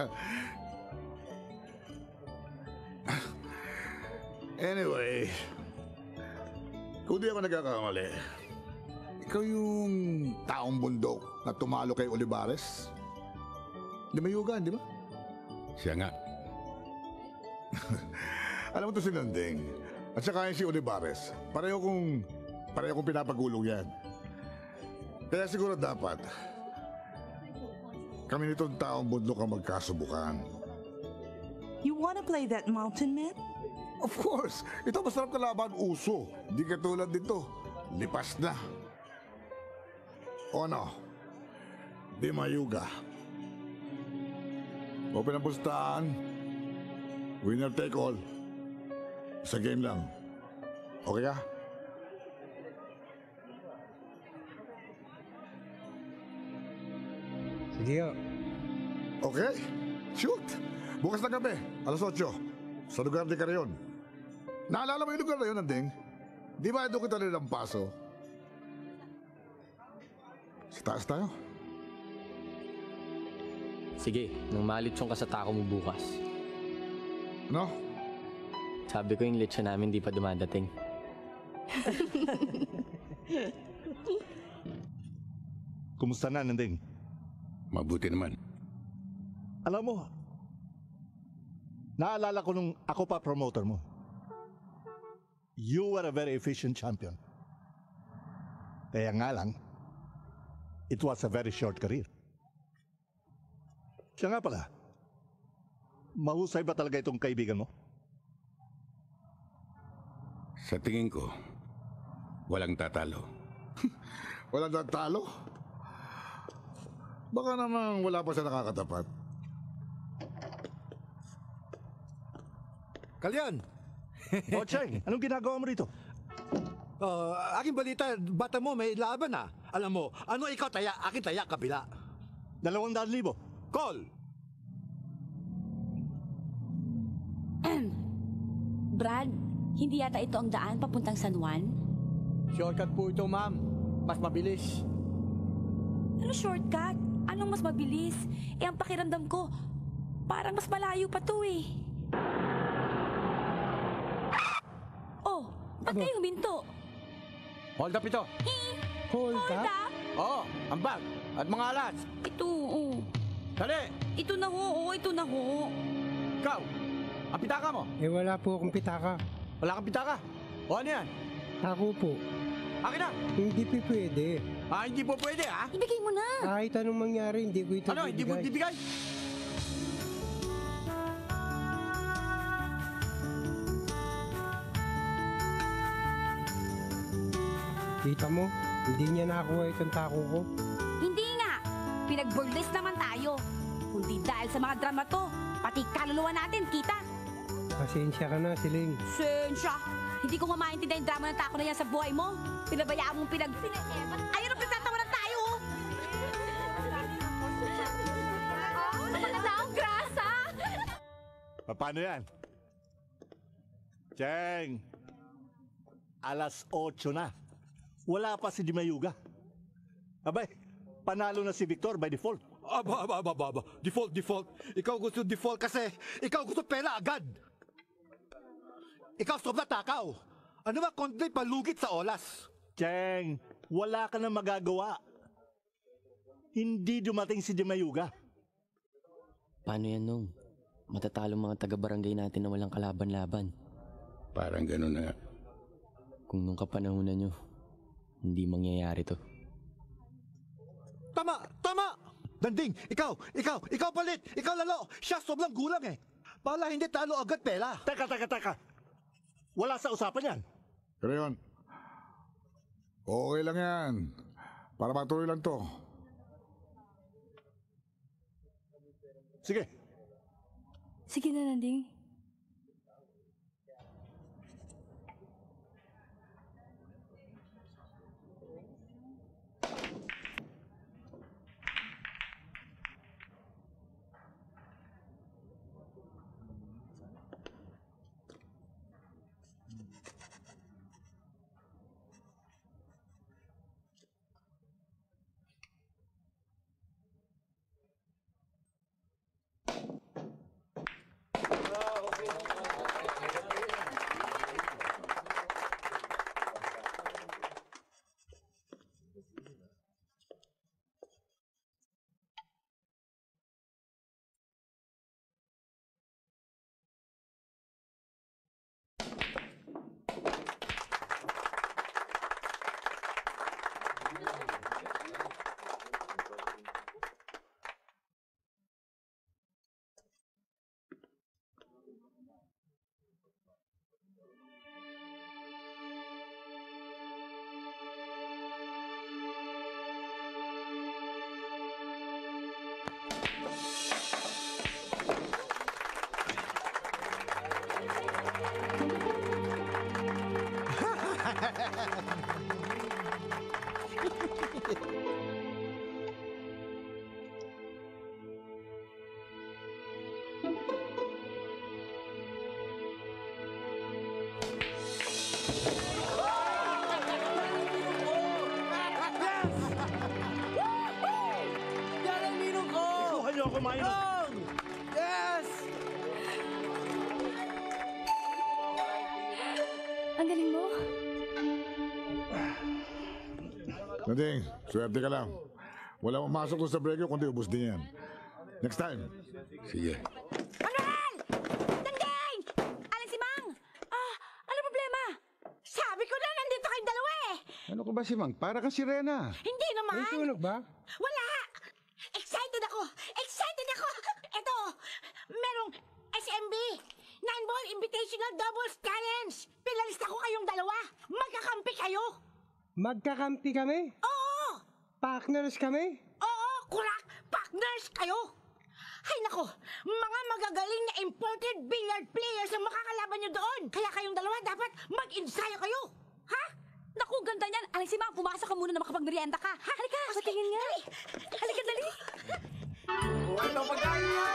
Anyway, kung di ako nagkakamali, ikaw yung taong bundok na tumalo kay Olivares? Di mayugan, di ba? Siya nga. Alam mo to si Nanding. At saka yung si Olivares. Pareho kong pinapagulong yan. Kaya siguro dapat kami nitong taong bundok ang magkasubukan. You wanna play that mountain man? Of course! Ito masarap na laban uso. Di katulad dito. Lipas na. O ano? Di mayuga. Open ang pustahan. Winner take all. Sa game lang. Okay ka? Sige o. Okay. Shoot! Bukas na gabi, alas 8. Sa lugar ni Carayon. Naalala mo yung lugar na yun, Anding? Di ba doon kita nilang paso? Sa taas tayo. Sige, nang malitsong ka sa tako mo bukas. Ano? Sabi ko yung lechon namin di pa dumadating. Kumusta na, Nanding? Mabuti naman. Alam mo, naalala ko nung ako pa promoter mo. You were a very efficient champion. Kaya nga lang, it was a very short career. Siya nga pala, mahusay ba talaga itong kaibigan mo? Sa tingin ko, walang tatalo. Walang tatalo? Baka naman wala pa sa nakakatapat. Kalyan! Bocheng, anong ginagawa mo rito? Aking balita, bata mo may laban na. Alam mo, ano ikaw taya, akin taya, kabila. 200,000. Call! Brad, hindi yata ito ang daan papuntang San Juan? Shortcut po ito, ma'am. Mas mabilis. Ano shortcut? Anong mas mabilis? Eh, ang pakiramdam ko, parang mas malayo pa to eh. Oh, ba't kayo huminto? Hold up ito. Hold up? Oo, ang bag at mga alas. Ito, oo. Dali! Ito na ho, oo, ito na ho. Ikaw, ang pitaka mo. Eh wala po akong pitaka. Wala kang pitaka? O ano yan? Ako po. Akin na! Hindi po pwede. Hindi po pwede, ha? Ibigay mo na. Kahit anong mangyari, hindi ko ito Ano, hindi mo bibigay? Kita mo, hindi niya nakuha itong tako ko. Hindi nga. Pinag-burlesque naman tayo. Kundi dahil sa mga drama to, pati kaluluwa natin, kita. Pasensya ka na, Siling. Sensya! Hindi ko mamaintindihan yung drama ng tako na yan sa buhay mo. Pinabayaan mong Ayun ang pinagtatawanan tayo! Maganda ang grasa! Paano yan? Cheng, alas 8 na. Wala pa si Dimayuga. Abay, panalo na si Victor by default. Aba. Default. Ikaw gusto default kasi ikaw gusto pera agad. Ikaw stop na takaw. Ano ba kundi palugit sa olas? Cheng, wala ka na magagawa. Hindi dumating si Dimayuga. Paano yan, Nung? Matatalo mga taga-barangay natin na walang kalaban-laban. Parang ganun na nga. Kung nung kapanahunan nyo, hindi mangyayari to. Tama! Danding, ikaw palit! Ikaw lalo! Siya sobrang gulang eh! Para hindi talo agad pera! Teka. Wala sa usapan yan. Pero yun, okay lang yan. Para matuloy lang to. Sige. Sige na, Nanding. Yes! Ang galing mo. Nanding, swerte ka lang. Wala mamasok doon sa break kundi ubos din yan. Next time. Sige. Manuel! Danding! Alin si Mang? Ano problema? Sabi ko na nandito kayong dalawa eh! Ano Ano ka ba si Mang? Para ka sirena. Hindi naman! May sunog ba? Wala! Excited ako! Excited ako! Eto, merong SMB, 9-ball Invitational Doubles Challenge! Pinalista ko kayong dalawa! Magkakampi kayo! Magkakampi kami? Oo! Partners kami? Oo! Kurak! Partners kayo! Hay nako! Mga magagaling na imported billiard players ang makakalaban nyo doon! Kaya kayong dalawa dapat mag-ensayo kayo! Ha? Naku, ganda niyan. Aling si Mang, pumasok ka muna na makapagmerienda ka. Halika, patingin nga. Halika, dali. Ano pagkain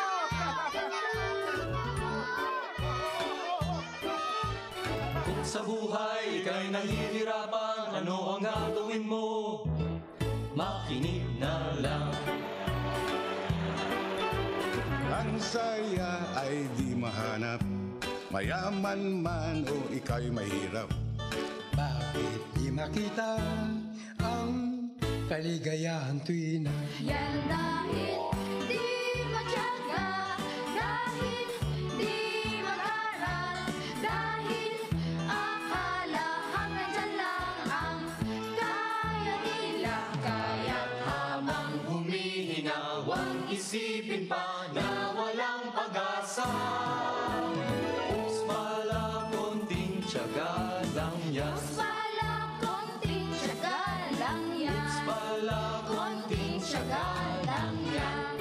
Kung sa buhay ika'y nahihirapan, ano ang gagawin mo? Makinig na lang. Ang saya ay di mahanap, mayaman man o ika'y mahirap. Bakit di makita ang kaligayahan tuwing na Yan dahil di matyaga, dahil di mag-aral, dahil akala hanggang dyan lang ang kaya nila. Kaya't habang humihinga, huwag isipin pa na walang pag-asa. Mas pala konting tiyaga lang yan. Mas pala konting tiyaga lang yan. Mas pala konting tiyaga lang yan.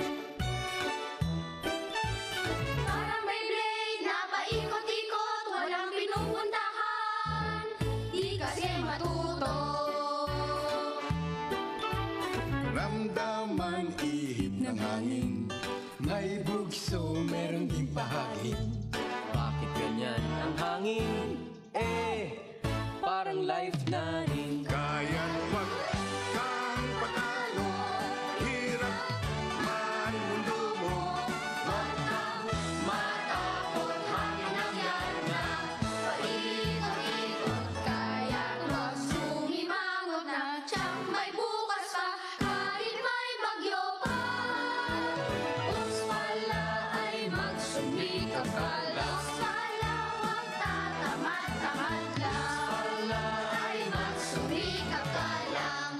Parang may blade na paikot-ikot, walang pinupuntahan. Di kasi matuto. Ramdaman ihip ng hangin, may bugso, meron din pahagin. Bakit ganyan ang hangin? Parang life na rin. Kaya't wag kang patalo, hirap man mundo mo. Huwag kang matakot, hangin ang yan na paikot-ikot. Kaya't wag sumimangot na tiyang may bukas pa, kahit may bagyo pa. Ups pala ay magsumikap ka lang. Ups pala huwag tatamad-tamad lang. Ay magsumikap ka lang.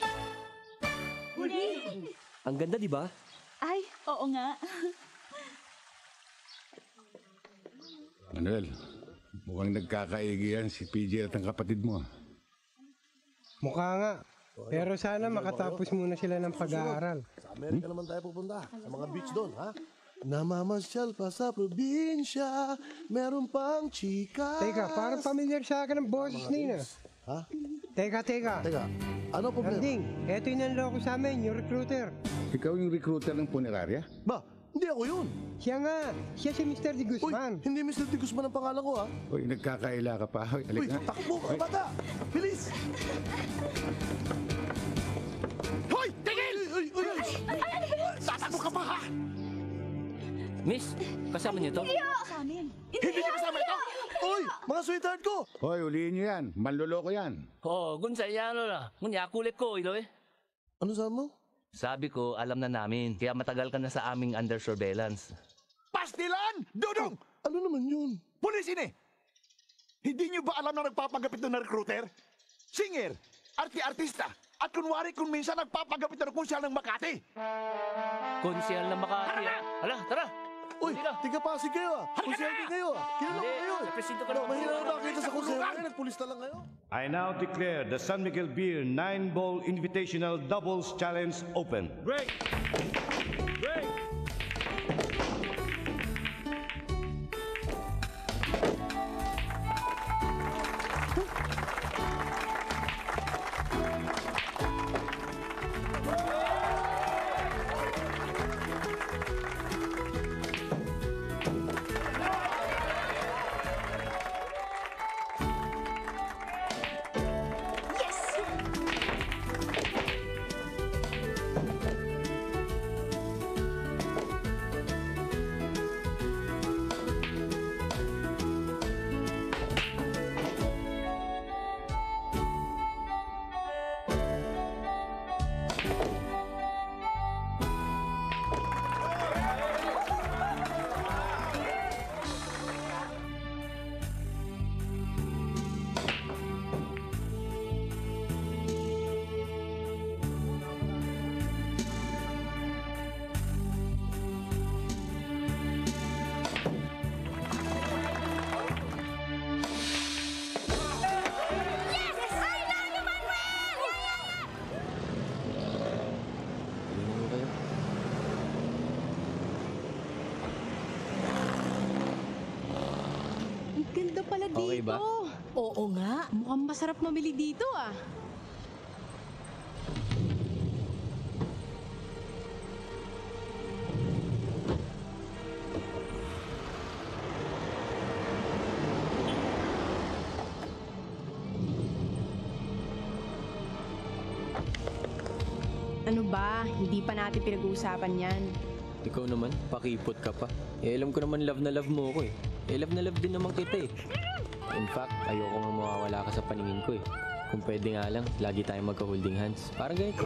Ang ganda, di ba? Ay, oo nga. Manuel, mukhang nagkakaigihan si PJ at ang kapatid mo. Mukha nga. Pero sana makatapos muna sila ng pag-aaral. Sa Amerika naman tayo pupunta. Sa mga beach doon, ha? Namamasyal pa sa probinsya, meron pang chika. Teka, parang familiar sa akin ang boses nila. Ha? Teka. Teka, ano problema? Kanding, eto yung nanloko sa amin, yung recruiter. Ikaw yung recruiter ng punerarya? Ba, hindi ako yun. Siya nga, siya si Mr. De Guzman. Hindi Mr. De Guzman ang pangalan ko, ha? Uy, nagkakaila ka pa. Hoy, Uy, alik na. takbo ka, bata! Bilis! Hoy! Tingin! Tatakbo ka pa, ha? Miss, kasama niyo to? Hindi niya kasama ito! Uy, mga sweetheart ko! Hoy, ulihin niyo yan. Manloloko yan. Gunsaya na. Ngunya kulit ko, ilo eh. Ano sabi mo? Sabi ko, alam na namin. Kaya matagal ka na sa aming under surveillance. Pastilan! Dudong! Ano naman yun? Pulisin eh! Hindi niyo ba alam na nagpapagapit na recruiter? Singer, artista, at kunwari kung minsan nagpapagapit na konsyal ng Makati. Konsyal ng Makati. Hala, tara! Uy, tiga Pasig kayo, ah! Konsyente kayo, ah! Kilala ko kayo! Sa presinto ka na. Mahirap na nakakita sa konsyente, nagpulis na lang kayo. I now declare the San Miguel Beer 9-Ball Invitational Doubles Challenge open. Break! Break! kakaiba. Oo nga. Mukhang masarap mamili dito ah. Ano ba? Hindi pa natin pinag-uusapan yan. Ikaw naman, pakipot ka pa. Alam ko naman love na love mo ako eh. Love na love din naman kita eh. In fact, ayoko nga mawawala ka sa paningin ko eh. Kung pwede nga lang, lagi tayong magka-holding hands. Parang ganito.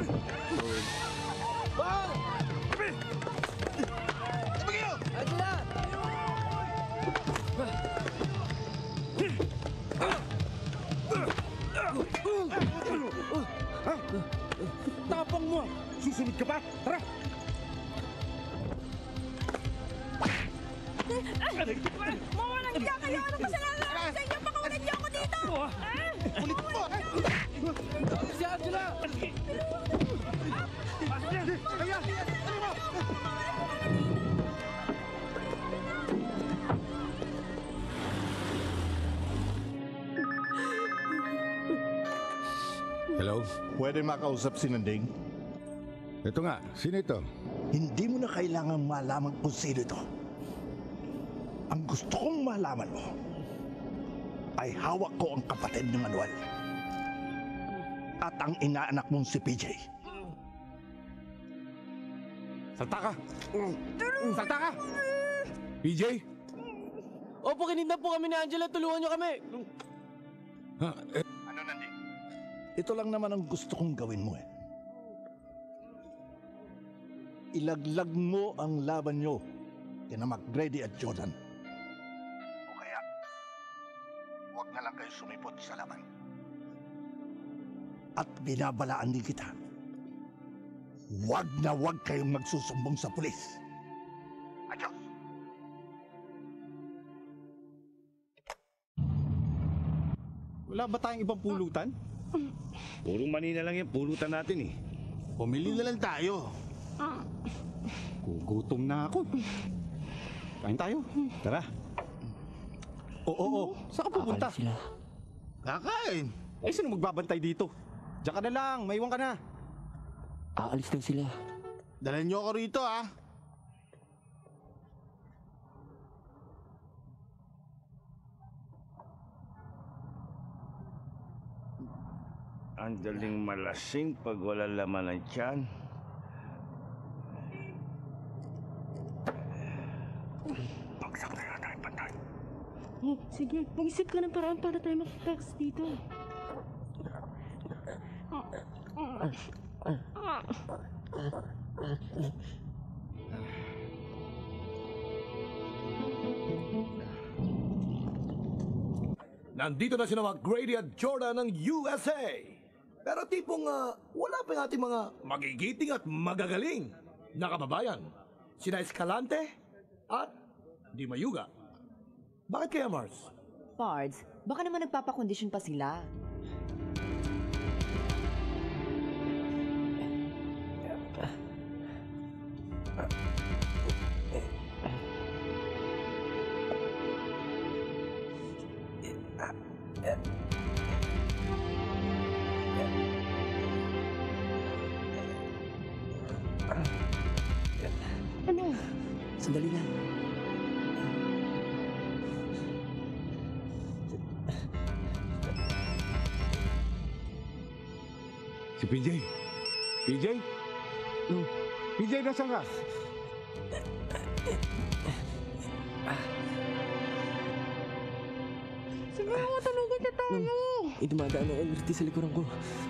Tapang mo! Susunod ka pa? Tara! Mawalang hiya kayo! Ano kasalanan ako sa inyo? Pakawalan niyo ako dito! Ulit mo! Si Angela! Kaya! Ano mo? Hello? Pwede makausap si Nanding? Ito nga, sino ito? Hindi mo na kailangan malaman kung sino ito. Ang gusto kong malaman mo ay hawak ko ang kapatid ni Manuel at ang inaanak mong si PJ. Salta ka! Salta ka! PJ? Opo, kinidnap po kami ni Angela. Tulungan niyo kami. Ano, Nanding? Ito lang naman ang gusto kong gawin mo eh. Ilaglag mo ang laban nyo kina McGrady at Jordan. O kaya, huwag na lang kayo sumipot sa laban. At binabalaan din kita. Huwag na huwag kayong magsusumbong sa pulis. Adios. Wala ba tayong ibang pulutan? Puro manina lang yung pulutan natin eh. Pumili na lang tayo. Gugutom na ako. Kain tayo. Tara. Oo. Saan ka pupunta? Kakain. Sino magbabantay dito? Diyan ka na lang. Maiwan ka na. Aalis lang sila. Dalhan niyo ako rito ah. Ang daling malasing pag wala laman ng tiyan. Bagsak na yata yung pantay. Sige, mag-isip ka ng paraan para tayo mag-text dito. Nandito na sila McGrady at Jordan ng USA. Pero tipong wala pa yung ating mga magigiting at magagaling na kababayan. Sina Escalante at Di Mayuga. Bakit kaya, Mars? Pards, baka naman nagpapakondisyon pa sila. Ano? Sandali lang. Si PJ? PJ? PJ, nasan ka? Sige, matulugan na tayo. Dumadaan ang LRT sa likuran ko.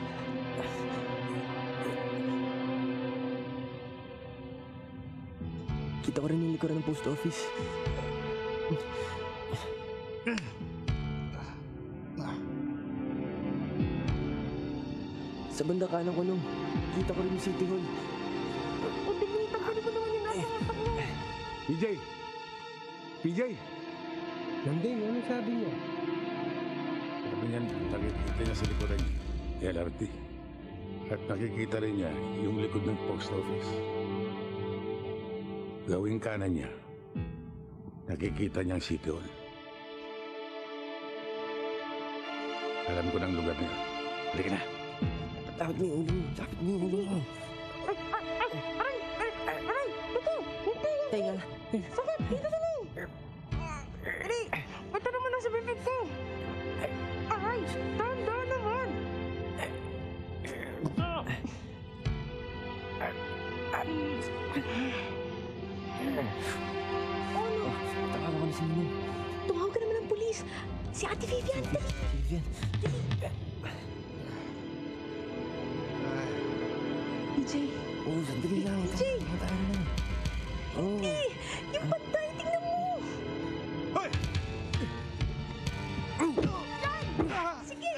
Kita ko rin yung likuran ng post office. Sa banda kanan ko nung, kita ko rin yung City Hall. Pagkikita ko naman yung nasa mo. PJ! PJ! Nanding, ano sabi niya? Sabi niya, nakikita niya sa likuran niya, LRT. At nakikita rin niya yung likod ng post office. Gawing kanan niya, nakikita niya ang City Hall. Alam ko ng lugar niya. Halika na. Dapat may ulo. Dapat may ulo. Aray! Ito! Hindi! Teka. Sakit! Dito dali! Dali! Ito naman ang sa bibig ko! Aray! Dahan-dahan naman! Ano? Tawag ako na si Ninong. Tumawag ka naman ng pulis. Si Ate Vivian. Vivian. DJ. Oh, sandali lang. DJ. Tayo na. Oh. Hindi! Yung patay, tingnan mo! Hoy! Sige!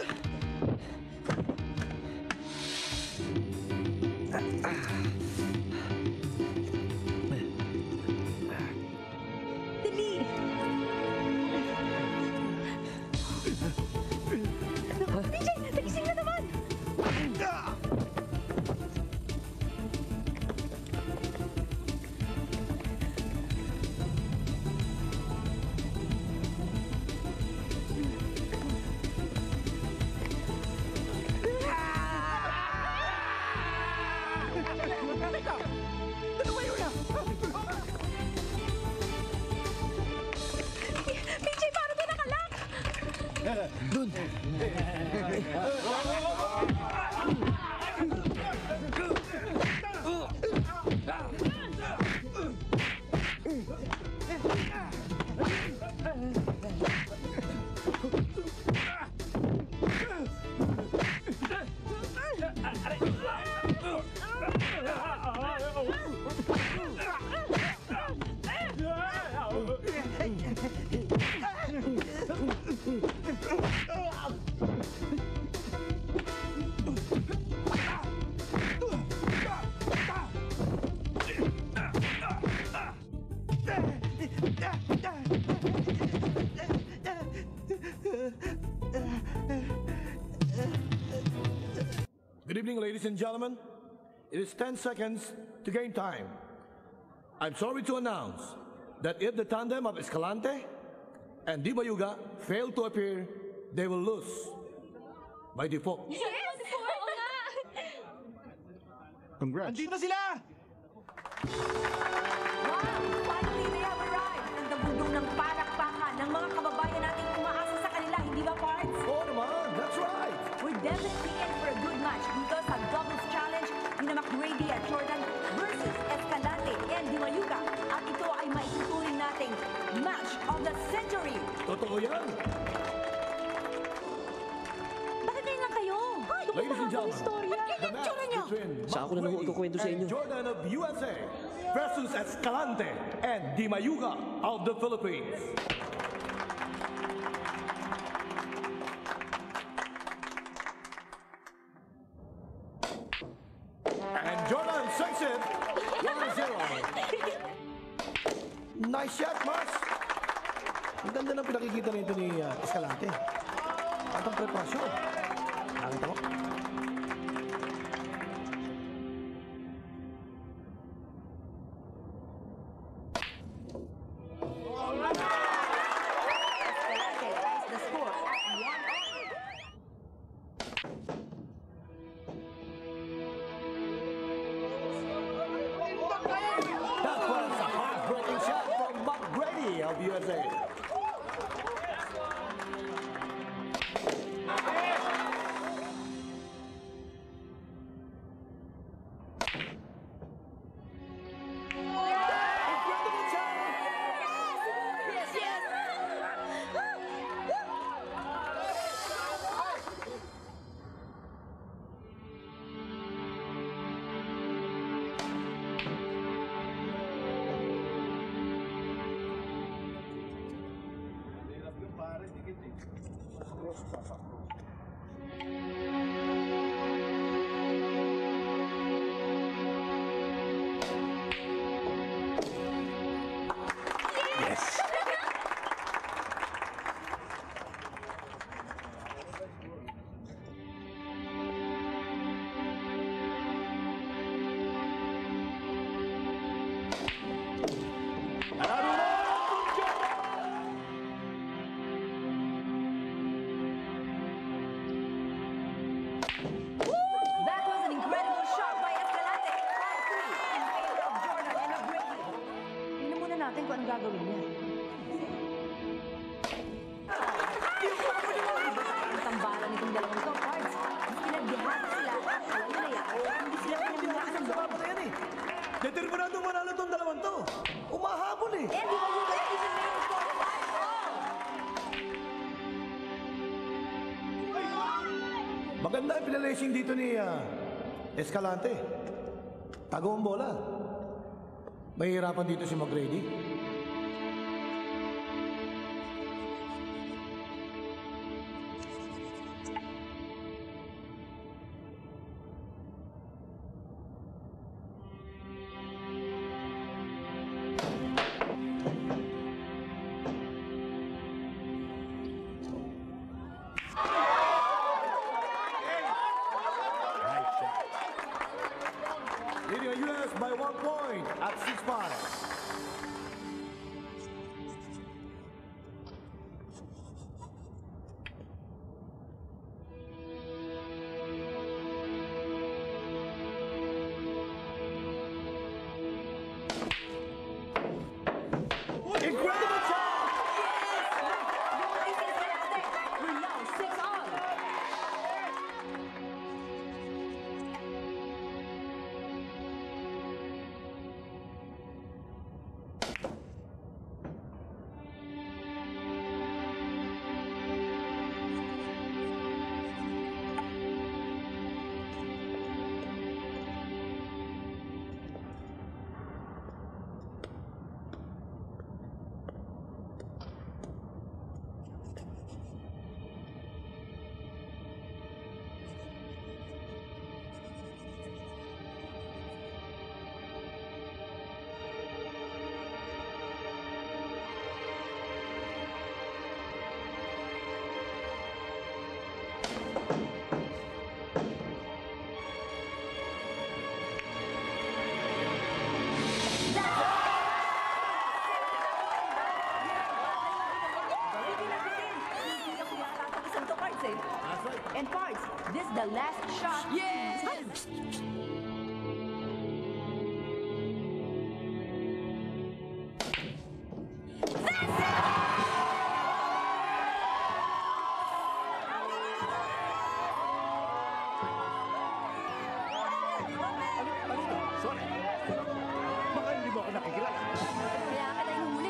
Dali! DJ, nagising na naman! PJ, paano ba nakalak? Doon! Good evening, ladies and gentlemen. It is 10 seconds to game time. I'm sorry to announce that if the tandem of Escalante and Di Bayuga fail to appear, they will lose by default. Yes! Oo nga! Congrats. Andito sila! Finally, they have arrived! Nagdabudong ng palakpakan ng mga kababayan nating umaasa sa kanila, hindi ba, Pards? Oo naman, that's right! We're definitely in for a good match dito sa doubles challenge ni McGrady at Jordan versus Escalante and Di Mayuga. At ito ay maituturing nating match of the century! Totoo yan! Bakit ngayon lang kayo? Ladies and gentlemen, Istorya. the match between Saan ako na kukwento sa inyo? and Jordan of USA versus Escalante and Di Mayuga of the Philippines. And Jordan takes it 1-0. Nice shot, Mars! Ang ganda ng pinakikita nito ni Escalante. At ang preparasyon. Nakita mo? The score at 1-0. That was a heartbreaking shot from McGrady of USA. Yes! Nanalo! 1-0! gagawin niya. Ang tambalan nitong dalawang to, Pards. Pinaghihati sila at alam nila yan. Hindi sila pinaghihilaan ng Sa na yan eh. Determinadong manalo tong dalawang to. Umahabol eh. And di ba yung kaya even made it for a Maganda yung pinalacing dito ni Escalante. Tago ang bola. Mahihirapan dito si McGrady. Leading the U.S. by 1 point at 6-5. Incredible shot! We're now 6-all. And Pards, this is the last shot. Yes! Sorry. Baka hindi mo ako nakikilala. Kaya ka na inuhuli.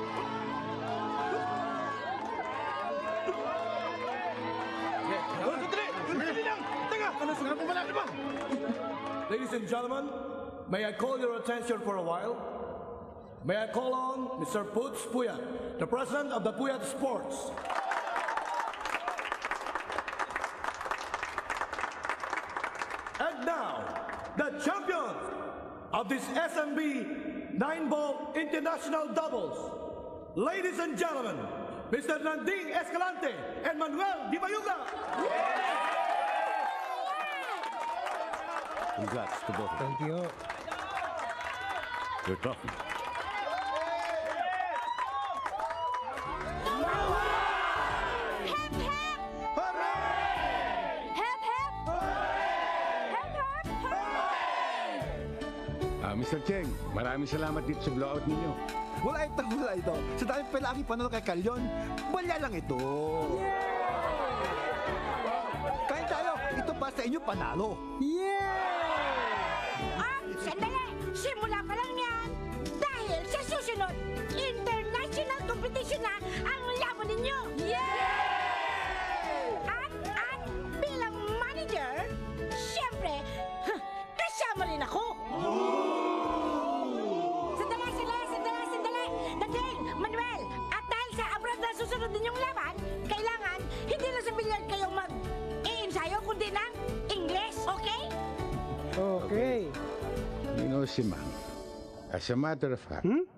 Ladies and gentlemen, may I call your attention for a while? May I call on Mr. Poots Puyat, the president of the Puyat Sports. And now, the champion of this SMB 9-ball international doubles. Ladies and gentlemen, Mr. Nanding Escalante and Manuel Di Mayuga. Congrats to both of you. Thank you. You're tough. Mr. Cheng, maraming salamat dito sa blowout ninyo. Wala itong wala ito. Sa dami pa lagi panalo kay Kalyon, wala lang ito. Kain tayo, ito pa sa inyo panalo. Sandali! Simula pa lang yan! Dahil sa susunod, international competition na ang laban ninyo! At bilang manager, siyempre, kasama rin ako! Sandali! Nanding, Manuel! At dahil sa abroad na susunod ninyong laban, kailangan hindi lang sa bilyard kayong mag-i-ensayo, kundi ng English, okay? Okay. You know, si Mang, as a matter of fact,